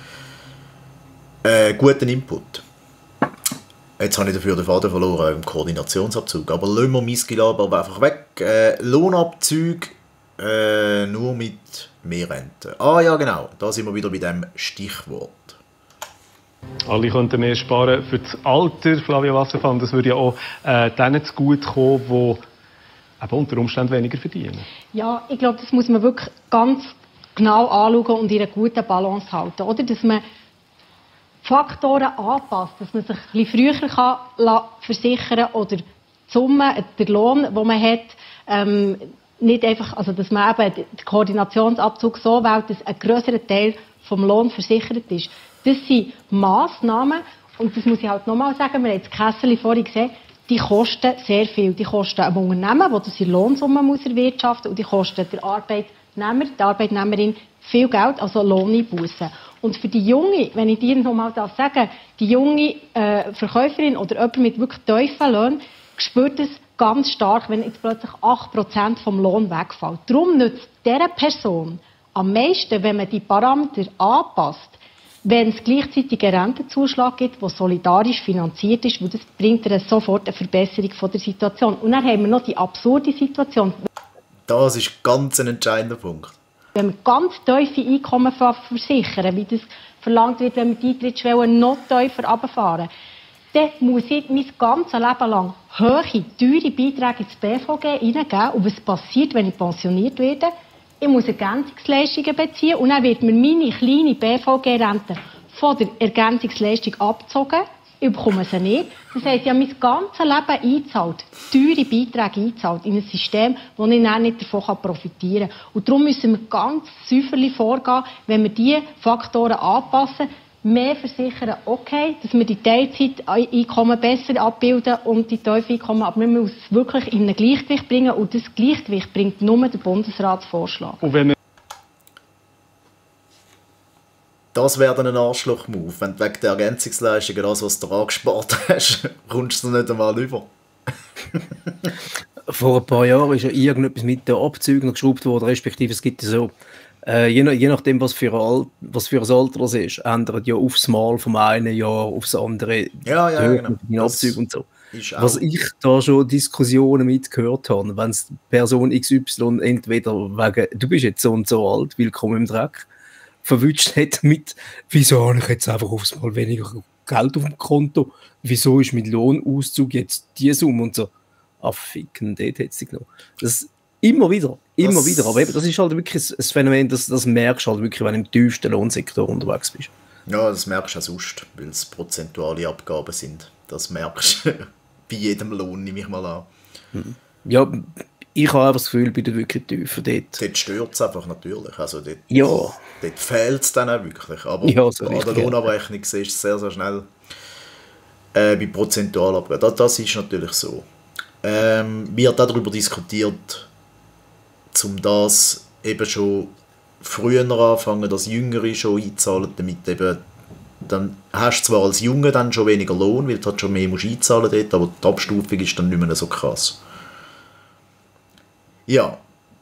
Äh, guten Input. Jetzt habe ich dafür den Faden verloren im Koordinationsabzug. Aber lassen wir mein Gelaber einfach weg. Äh, Lohnabzug äh, nur mit mehr Rente. Ah ja, genau. Da sind wir wieder bei dem Stichwort. Alle könnten mehr sparen für das Alter, Flavia Wasserfall. Das würde ja auch äh, denen zugutekommen, die eben unter Umständen weniger verdienen. Ja, ich glaube, das muss man wirklich ganz genau anschauen und in einer guten Balance halten. Oder? Dass man Faktoren anpasst, dass man sich ein bisschen früher kann versichern kann oder die Summe, der Lohn, den man hat, ähm, nicht einfach, also dass man eben den Koordinationsabzug so wählt, dass ein grösserer Teil vom Lohn versichert ist. Das sind Massnahmen, und das muss ich halt nochmal sagen, wir haben das Kessel vorhin gesehen, die kosten sehr viel. Die kosten einem Unternehmen, das das in Lohnsumme muss erwirtschaften muss, und die kosten der Arbeitnehmer, der Arbeitnehmerin viel Geld, also Lohneinbussen. Und für die junge, wenn ich dir nochmal das sage, die junge äh, Verkäuferin oder jemand mit wirklich tiefen Löhnen spürt es ganz stark, wenn jetzt plötzlich acht Prozent vom Lohn wegfällt. Darum nützt dieser Person am meisten, wenn man die Parameter anpasst, wenn es gleichzeitig einen Rentenzuschlag gibt, der solidarisch finanziert ist, weil das bringt ihr sofort eine Verbesserung von der Situation. Und dann haben wir noch die absurde Situation. Das ist ganz ein entscheidender Punkt. Wenn wir ganz tiefe Einkommen versichern, wie das verlangt wird, wenn wir die Eintrittsschwelle noch tiefer runterfahren, dann muss ich mein ganzes Leben lang hohe, teure Beiträge ins B V G hineingeben. Und was passiert, wenn ich pensioniert werde? Ich muss Ergänzungsleistungen beziehen und dann wird mir meine kleine B V G-Rente von der Ergänzungsleistung abgezogen. Ich bekomme sie nicht. Das heisst, ich habe mein ganzes Leben eingezahlt, teure Beiträge eingezahlt in ein System, wo ich dann nicht davon profitieren kann. Und darum müssen wir ganz säuferlich vorgehen, wenn wir diese Faktoren anpassen, mehr versichern, okay, dass wir die Teilzeiteinkommen besser abbilden und die Teilzeiteinkommen, aber wir müssen es wirklich in ein Gleichgewicht bringen und das Gleichgewicht bringt nur der Bundesratsvorschlag. Und wenn wir Das wäre dann ein Arschloch-Move, wenn du wegen der Ergänzungsleistungen das, was du angespart hast, kommst du nicht einmal über. Vor ein paar Jahren ist ja irgendetwas mit den Abzügen geschraubt worden, respektive es gibt ja so, äh, je, nach, je nachdem, was für, ein Alt, was für ein Alter das ist, ändert ja aufs Mal vom einen Jahr aufs andere ja, ja, die genau. den Abzüge und so. Was ich da schon Diskussionen mitgehört habe, wenn es Person X Y entweder wegen, du bist jetzt so und so alt, willkommen im Dreck, verwünscht hat mit, wieso habe ich jetzt einfach aufs Mal weniger Geld auf dem Konto, wieso ist mit Lohnauszug jetzt die Summe und so, ah ficken, dort hat sie genommen. Das immer wieder, immer das wieder, aber eben, das ist halt wirklich ein Phänomen, das, das merkst du halt wirklich, wenn du im tiefsten Lohnsektor unterwegs bist. Ja, das merkst du auch sonst, weil es prozentuale Abgaben sind. Das merkst du bei jedem Lohn, nehme ich mal an. Ja, ich habe einfach das Gefühl, bei den wirklich tiefer dort. Dort stört es einfach natürlich. Also dort, ja. Dort fehlt es dann auch wirklich. Aber ja, so an richtig, der Lohnabrechnung siehst du es sehr, sehr schnell äh, bei Prozentualabgaben. Das, das ist natürlich so. Ähm, wird auch darüber diskutiert, um das eben schon früher anfangen, dass Jüngere schon einzahlen, damit eben dann hast du zwar als Junge dann schon weniger Lohn, weil du halt schon mehr musst einzahlen dort, aber die Abstufung ist dann nicht mehr so krass. Ja,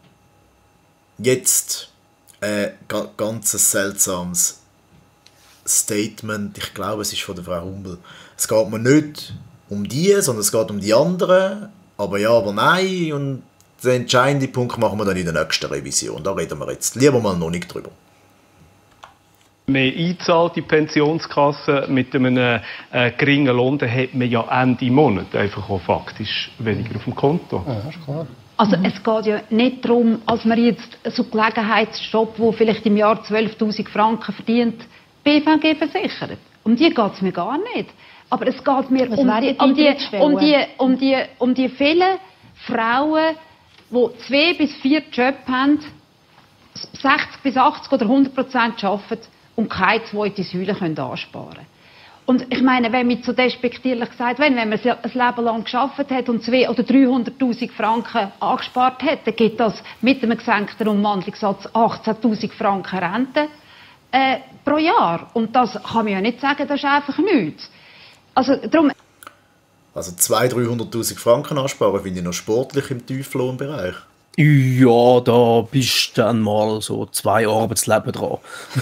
jetzt ein äh, ganz seltsames Statement, ich glaube es ist von der Frau Humbel. Es geht mir nicht um die, sondern es geht um die anderen, aber ja, aber nein, und den entscheidenden Punkt machen wir dann in der nächsten Revision, da reden wir jetzt lieber mal noch nicht drüber. Mehr einzahlt die Pensionskasse mit einem äh, geringen Lohn, dann hat man ja Ende Monat einfach auch faktisch weniger auf dem Konto. Ja, ist klar. Also es geht ja nicht darum, als man jetzt so einen Gelegenheitsjob, der vielleicht im Jahr zwölftausend Franken verdient, B V G versichert. Um die geht es mir gar nicht. Aber es geht mir um die, um, die, um, die, um, die, um die vielen Frauen, die zwei bis vier Jobs haben, sechzig bis achtzig oder hundert Prozent arbeiten und keine zweite Säule können ansparen können. Und ich meine, wenn man so despektierlich gesagt, wenn, wenn man ein Leben lang gearbeitet hat und zweihunderttausend oder dreihunderttausend Franken angespart hat, dann gibt das mit einem gesenkten Umwandlungssatz achtzehntausend Franken Rente äh, pro Jahr. Und das kann man ja nicht sagen, das ist einfach nichts. Also darum... Also zweihunderttausend, dreihunderttausend Franken ansparen finde ich noch sportlich im Tieflohnbereich. Ja, da bist du dann mal so zwei Arbeitsleben dran.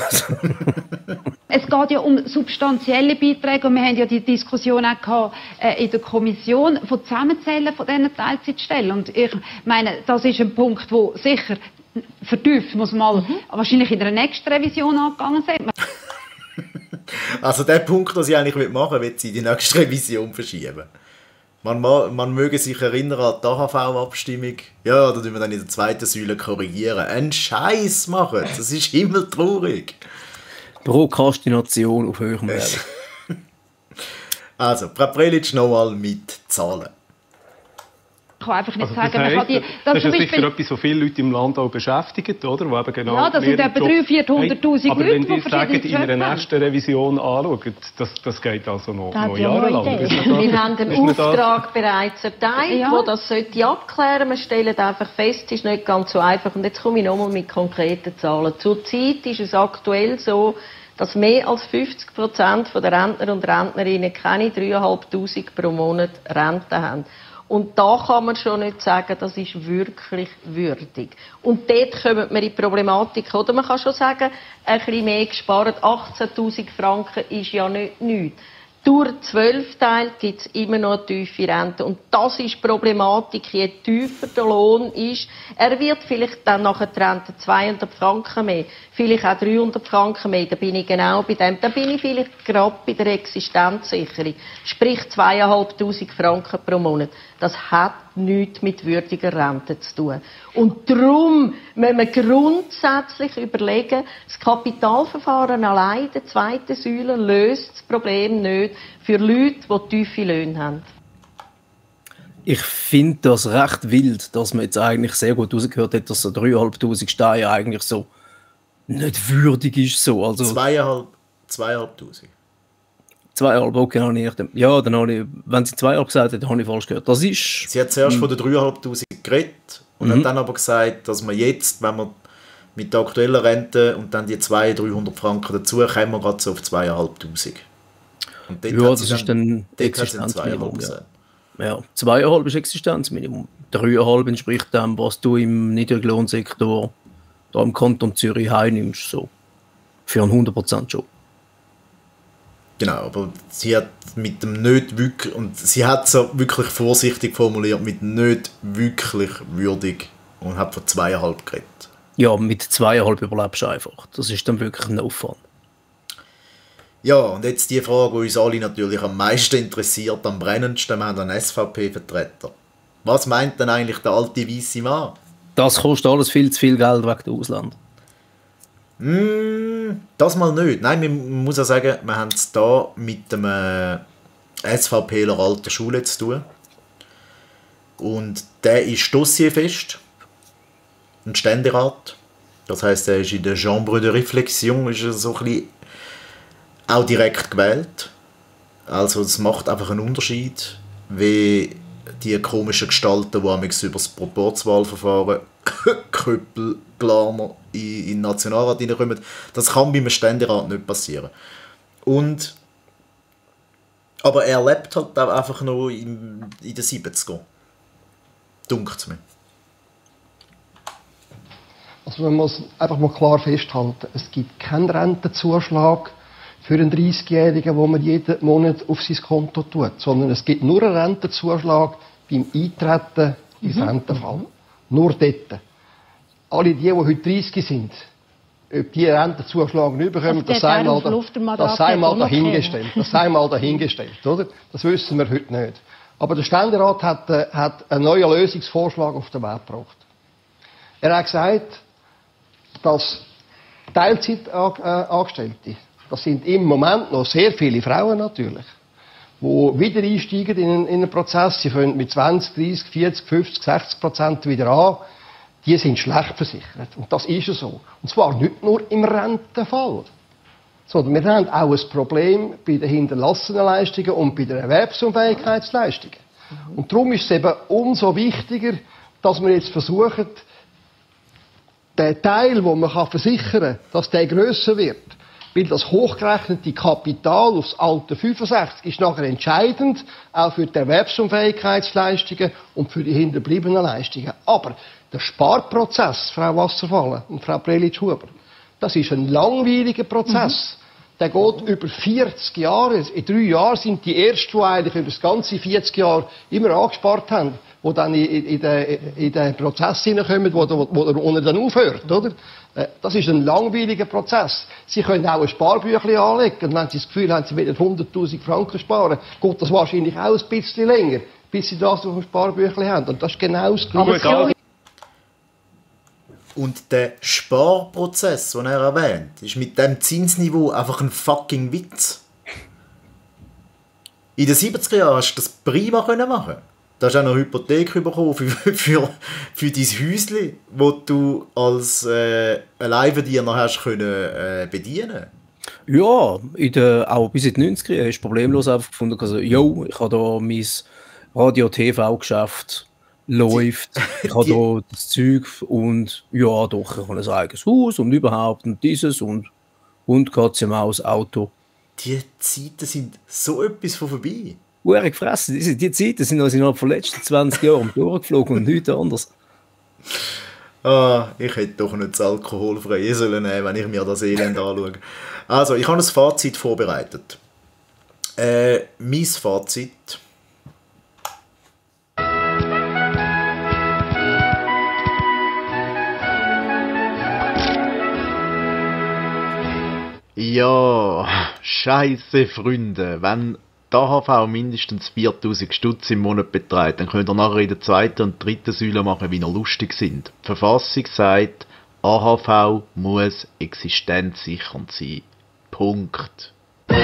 Es geht ja um substanzielle Beiträge und wir haben ja die Diskussion auch gehabt, äh, in der Kommission von Zusammenzählen von diesen Teilzeitstellen. Und ich meine, das ist ein Punkt, wo sicher vertieft muss mal mhm. wahrscheinlich in der nächsten Revision angegangen sein. Also der Punkt, den ich eigentlich machen will, wird sie in die nächste Revision verschieben. Man, man möge sich erinnern an die A H V-Abstimmung. Ja, da tun wir dann in der zweiten Säule korrigieren. Ein Scheiß machen, das ist himmeltraurig. Prokrastination auf höherem Level. Also, Frau Prelitsch nochmal mit Zahlen. Ich kann einfach nicht also sagen, das man kann die... Das ist ja sicher etwas, was viele Leute im Land auch beschäftigt, oder? Wo eben genau ja, das sind etwa dreihunderttausend, vierhunderttausend aber Leute, wenn die sagen, in einer nächsten Revision anschauen, das, das geht also noch, noch jahrelang. Wir haben den Auftrag bereits erteilt, ja. wo das sollte abklären. Wir stellen einfach fest, es ist nicht ganz so einfach. Und jetzt komme ich nochmal mit konkreten Zahlen. Zurzeit ist es aktuell so, dass mehr als fünfzig Prozent der Rentner und Rentnerinnen keine dreitausendfünfhundert pro Monat Rente haben. Und da kann man schon nicht sagen, das ist wirklich würdig. Und dort kommen wir in die Problematik. Oder man kann schon sagen, ein bisschen mehr gespart, achtzehntausend Franken ist ja nicht nichts. Durch zwölf teilt gibt es immer noch eine tiefe Rente. Und das ist die Problematik. Je tiefer der Lohn ist, er wird vielleicht dann nachher die Rente zweihundert Franken mehr, vielleicht auch dreihundert Franken mehr. Da bin ich genau bei dem. Da bin ich vielleicht gerade bei der Existenzsicherung. Sprich zweitausendfünfhundert Franken pro Monat. Das hat nichts mit würdiger Rente zu tun. Und darum müssen wir grundsätzlich überlegen, das Kapitalverfahren allein, der zweite Säule, löst das Problem nicht für Leute, die tiefe Löhne haben. Ich finde das recht wild, dass man jetzt eigentlich sehr gut rausgehört hat, dass so dreitausendfünfhundert Steuern eigentlich so nicht würdig ist. So. Also zweitausendfünfhundert. Zweieinhalb, okay, dann habe ich nicht. Ja, dann habe ich, wenn sie zweieinhalb gesagt hat, dann habe ich falsch gehört. Das ist... Sie hat zuerst von den dreitausendfünfhundert geredet und Mhm. hat dann aber gesagt, dass man jetzt, wenn man mit der aktuellen Rente und dann die zweihundert, dreihundert Franken dazu, kommen wir gerade so auf zweitausendfünfhundert. Und dort Ja, hat sie das ist dann dort hat sie dann Existenzminimum. zweieinhalb Ja. Ja, zweieinhalb ist Existenzminimum. Dreieinhalb entspricht dem, was du im Niedriglohnsektor da im Kanton Zürich heimnimmst. So. Für einen hundert Prozent Job. Genau, aber sie hat mit dem nicht wirklich, und sie hat so wirklich vorsichtig formuliert, mit nicht wirklich würdig und hat von zweieinhalb geredet. Ja, mit zweieinhalb überlebst du einfach. Das ist dann wirklich ein Aufwand. Ja, und jetzt die Frage, die uns alle natürlich am meisten interessiert, am brennendsten, wir haben einen S V P-Vertreter. Was meint denn eigentlich der alte weisse Mann? Das kostet alles viel zu viel Geld wegen dem Ausland. Mm, das mal nicht. Nein, man muss ja sagen, wir haben es hier mit dem äh, SVPler alter Schule zu tun. Und der ist dossierfest. Ein Ständerat. Das heisst, er ist in der Chambre de Réflexion, ist er so ein bisschen auch direkt gewählt. Also es macht einfach einen Unterschied, wie die komischen Gestalten, die amigs über das Proporzwahlverfahren Krüppel, Glaner in, in den Nationalrat reinkommen. Das kann bei einem Ständerat nicht passieren. Und aber er lebt halt auch einfach noch in, in den siebzigern. Dunkt es mir. Also man muss einfach mal klar festhalten, es gibt keinen Rentenzuschlag für einen dreißigjährigen, wo man jeden Monat auf sein Konto tut, sondern es gibt nur einen Rentenzuschlag beim Eintreten ins Mhm. Rentenfall. Nur dort. Alle die, die heute dreißig sind, ob die einen Rentenzuschlag nicht bekommen, Also das der sei mal, Herr da, Luftermandat das sei hat mal auch noch dahingestellt. Das sei mal dahingestellt, oder? Das wissen wir heute nicht. Aber der Ständerat hat, äh, hat einen neuen Lösungsvorschlag auf den Weg gebracht. Er hat gesagt, dass Teilzeitangestellte, das sind im Moment noch sehr viele Frauen natürlich, die wieder einsteigen in, in einen Prozess, sie fangen mit zwanzig, dreißig, vierzig, fünfzig, sechzig Prozent wieder an, die sind schlecht versichert. Und das ist ja so. Und zwar nicht nur im Rentenfall, sondern wir haben auch ein Problem bei den hinterlassenen Leistungen und bei den Erwerbsunfähigkeitsleistungen. Und darum ist es eben umso wichtiger, dass wir jetzt versuchen, den Teil, den man versichern kann, dass der grösser wird. Weil das hochgerechnete Kapital aufs Alter fünfundsechzig ist nachher entscheidend, auch für die Erwerbsunfähigkeitsleistungen und für die hinterbliebenen Leistungen. Aber der Sparprozess, Frau Wasserfallen und Frau Prelitsch-Huber, das ist ein langwieriger Prozess. Mhm. Der geht über vierzig Jahre. In drei Jahren sind die Ersten, die eigentlich über das ganze vierzig Jahre immer angespart haben, die dann in, in, in, den, in den Prozess hineinkommen, wo, wo, wo er dann aufhört. Oder? Das ist ein langweiliger Prozess. Sie können auch ein Sparbüchlein anlegen. Und wenn Sie das Gefühl haben, Sie wollen hunderttausend Franken sparen, geht das wahrscheinlich auch ein bisschen länger, bis Sie das auf dem Sparbüchlein haben. Und das ist genau das Gleiche. Und der Sparprozess, den er erwähnt, ist mit dem Zinsniveau einfach ein fucking Witz. In den siebziger Jahren hast du das prima machen. Da hast du auch noch eine Hypothek bekommen für, für, für dein Häuschen, das du als äh, Alleinverdiener hast können, äh, bedienen. Ja, in der, auch bis in die neunziger Jahre hast du problemlos einfach gefunden, also, jo, ich habe da mein Radio-T V-Geschäft läuft, ich habe da das Zeug und ja, doch, ich habe ein eigenes Haus und überhaupt und dieses und Hund, Katze, Maus, Auto. Die Zeiten sind so etwas von vorbei. Uhr gefressen, diese die Zeiten sind also innerhalb der letzten zwanzig Jahre durchgeflogen und nichts anderes. Ah, ich hätte doch nicht das Alkoholfreie sollen nehmen, wenn ich mir das Elend anschaue. Also, ich habe ein Fazit vorbereitet. Äh, mein Fazit. Ja, scheisse Freunde, wenn die A H V mindestens viertausend Stutz im Monat beträgt, dann könnt ihr nachher in der zweiten und dritten Säule machen, wie ihr lustig sind. Die Verfassung sagt, A H V muss existenzsichernd sein. Punkt.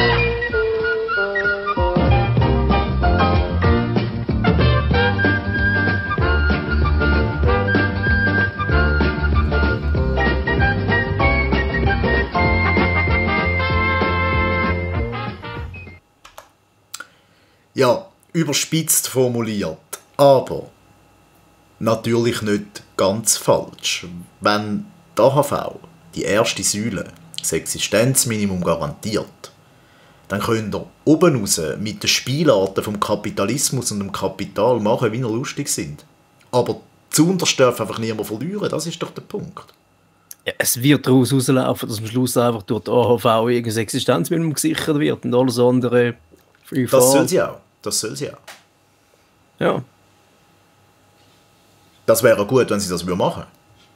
Ja, überspitzt formuliert, aber natürlich nicht ganz falsch. Wenn die A H V, die erste Säule, das Existenzminimum garantiert, dann könnt ihr oben raus mit den Spielarten vom Kapitalismus und dem Kapital machen, wie ihr lustig sind. Aber zuunterst darf einfach niemand verlieren, das ist doch der Punkt. Ja, es wird daraus rauslaufen, dass am Schluss einfach durch die A H V irgendein Existenzminimum gesichert wird und alles andere free fall. Das soll sie auch. Das soll sie auch. Ja. Das wäre gut, wenn sie das machen würde.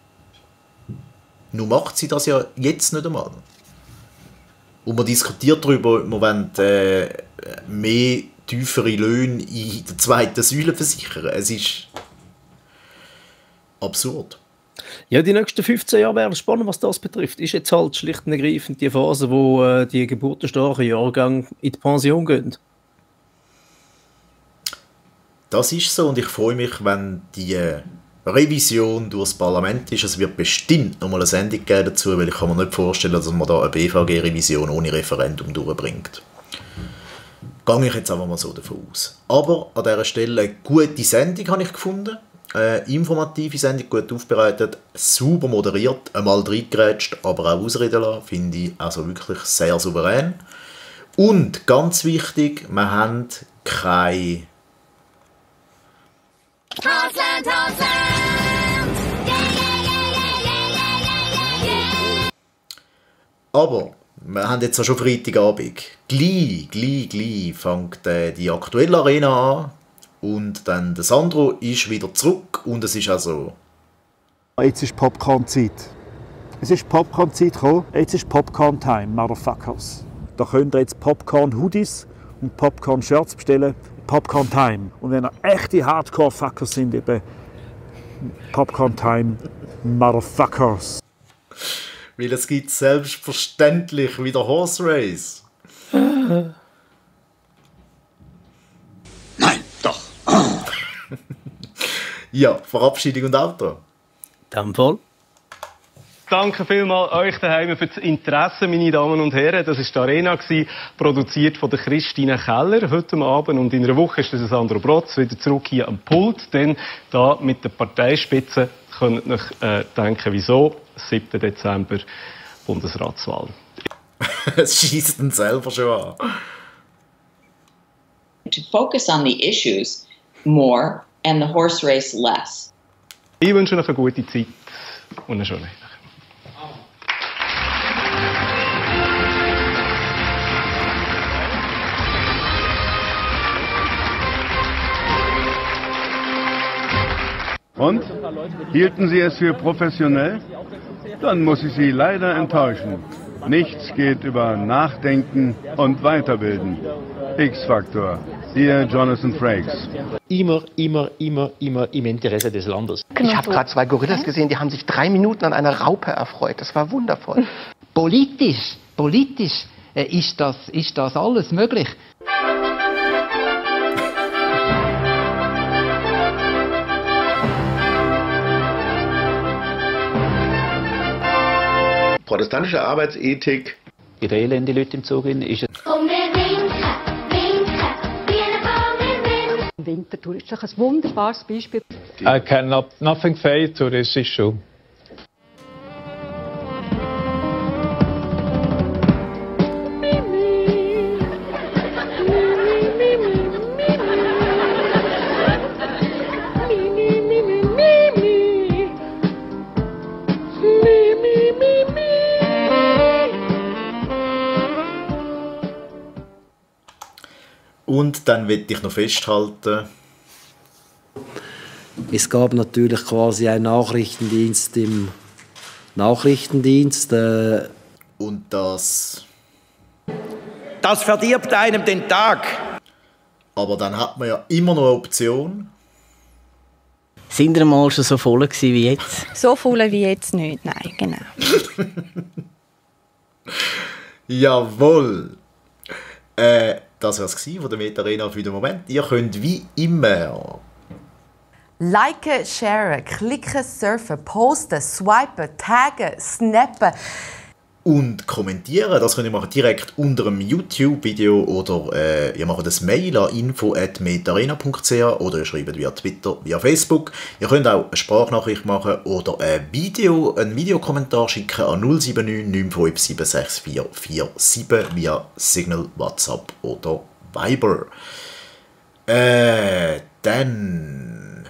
Nur macht sie das ja jetzt nicht einmal. Und man diskutiert darüber, ob man äh, mehr tiefere Löhne in der zweiten Säule versichern. Es ist absurd. Ja, die nächsten fünfzehn Jahre werden spannend, was das betrifft. Ist jetzt halt schlicht und ergreifend die Phase, wo äh, die geburtenstarken Jahrgänge in die Pension gehen. Das ist so und ich freue mich, wenn die Revision durchs Parlament ist. Es wird bestimmt noch mal eine Sendung geben dazu, weil ich kann mir nicht vorstellen, dass man da eine B V G-Revision ohne Referendum durchbringt. Gehe ich jetzt einfach mal so davon aus. Aber an dieser Stelle eine gute Sendung habe ich gefunden. Eine informative Sendung, gut aufbereitet, super moderiert, einmal reingerätscht, aber auch ausreden lassen, finde ich also wirklich sehr souverän. Und ganz wichtig, wir haben keine Tossland, Tossland! Yeah, yeah, yeah, yeah, yeah, yeah, yeah. Aber wir haben jetzt auch schon Freitagabend. Gleich, gleich, gleich fängt äh, die aktuelle Arena an. Und dann der Sandro ist wieder zurück. Und es ist also... Jetzt ist Popcorn-Zeit. Es ist Popcorn-Zeit gekommen. Jetzt ist Popcorn-Time, Motherfuckers. Da könnt ihr jetzt Popcorn-Hoodies und Popcorn-Shirts bestellen. Popcorn Time. Und wenn ihr echte Hardcore-Fuckers sind, eben Popcorn Time, Motherfuckers. Weil es gibt selbstverständlich wieder Horse Race. Nein, doch. Ja, Verabschiedung und Outro. Dem Fall. Danke vielmals euch daheim für das Interesse, meine Damen und Herren. Das war die Arena, produziert von der Christine Keller heute Abend. Und in einer Woche ist der Sandro Brotz wieder zurück hier am Pult. Denn da mit der Parteispitze könnt ihr euch äh, denken, wieso. siebten Dezember Bundesratswahl. Es schießt ihn selber schon an. To focus on the issues more and the horse race less. Ich wünsche euch eine gute Zeit und eine schöne Nacht. Und? Hielten Sie es für professionell? Dann muss ich Sie leider enttäuschen. Nichts geht über Nachdenken und Weiterbilden. X-Faktor. Ihr Jonathan Frakes. Immer, immer, immer, immer im Interesse des Landes. Ich habe gerade zwei Gorillas gesehen, die haben sich drei Minuten an einer Raupe erfreut. Das war wundervoll. Politisch, politisch äh, ist, das, ist das alles möglich. Protestantische Arbeitsethik. Bei den elenden Leuten im Zug ist es. Winterthur ist doch ein wunderbares Beispiel. I cannot nothing say to this issue. Und dann will ich noch festhalten, es gab natürlich quasi einen Nachrichtendienst im Nachrichtendienst. Äh Und das... Das verdirbt einem den Tag. Aber dann hat man ja immer noch eine Option. Sind ihr mal schon so voll gewesen wie jetzt? So voll wie jetzt nicht, nein, genau. Jawohl. Äh, das war es von der Meta Arena für den Moment. Ihr könnt wie immer liken, sharen, klicken, surfen, posten, swipen, taggen, snappen. Und kommentieren, das könnt ihr machen direkt unter einem YouTube-Video oder äh, ihr macht ein Mail an info at metarena punkt c h oder ihr schreibt via Twitter, via Facebook. Ihr könnt auch eine Sprachnachricht machen oder ein Video, einen Videokommentar schicken an null sieben neun neun fünf sieben sechs vier vier sieben via Signal, WhatsApp oder Viber. Äh, dann...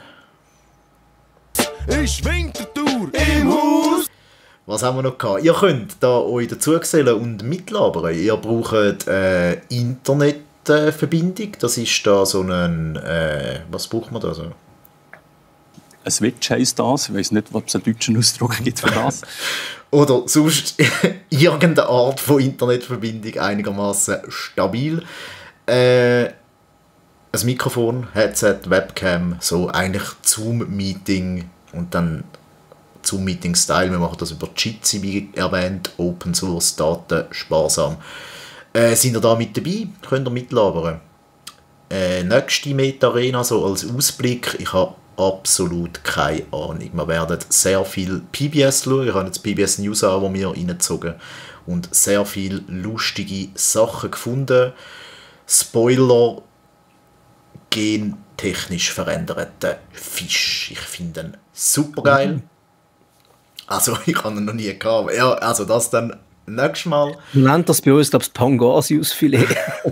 Ich Winterthur im Haus. Was haben wir noch gehabt? Ihr könnt da euch dazugesellen und mitlabern. Ihr braucht äh, Internetverbindung. Äh, das ist da so ein... Äh, was braucht man da so? Ein Switch heisst das. Ich weiss nicht, ob es einen deutschen Ausdruck gibt für das. Oder sonst irgendeine Art von Internetverbindung einigermaßen stabil. Äh, ein Mikrofon, Headset, Webcam, so eigentlich Zoom-Meeting und dann Zoom-Meeting-Style. Wir machen das über Jitsi, wie erwähnt, Open Source, Daten, sparsam. Äh, sind ihr da mit dabei? Könnt ihr mitlabern? Äh, nächste Meta Arena, so als Ausblick, ich habe absolut keine Ahnung. Wir werden sehr viel P B S schauen. Ich habe jetzt P B S News an, wo wir reingezogen und sehr viele lustige Sachen gefunden. Spoiler, gentechnisch veränderten Fisch. Ich finde ihn super geil. Mhm. Also, ich habe ihn noch nie gehabt. Ja, also das dann nächstes Mal. Man nennt das bei uns, glaube ich, das Pangasiusfilet.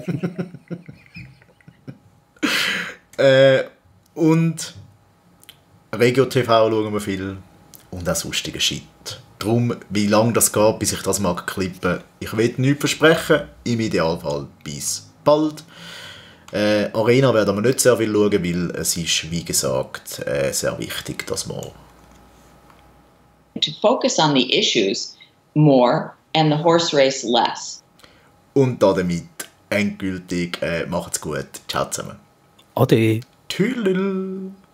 äh, und Regio T V schauen wir viel. Und auch sonstige Shit. Darum, wie lange das geht, bis ich das mag klippen, ich will nichts versprechen. Im Idealfall bis bald. Äh, Arena werden wir nicht sehr viel schauen, weil es ist, wie gesagt, äh, sehr wichtig, dass man to focus on the issues more and the horse race less. Und damit endgültig äh, macht's gut. Ciao zusammen. Ade. Tschüss.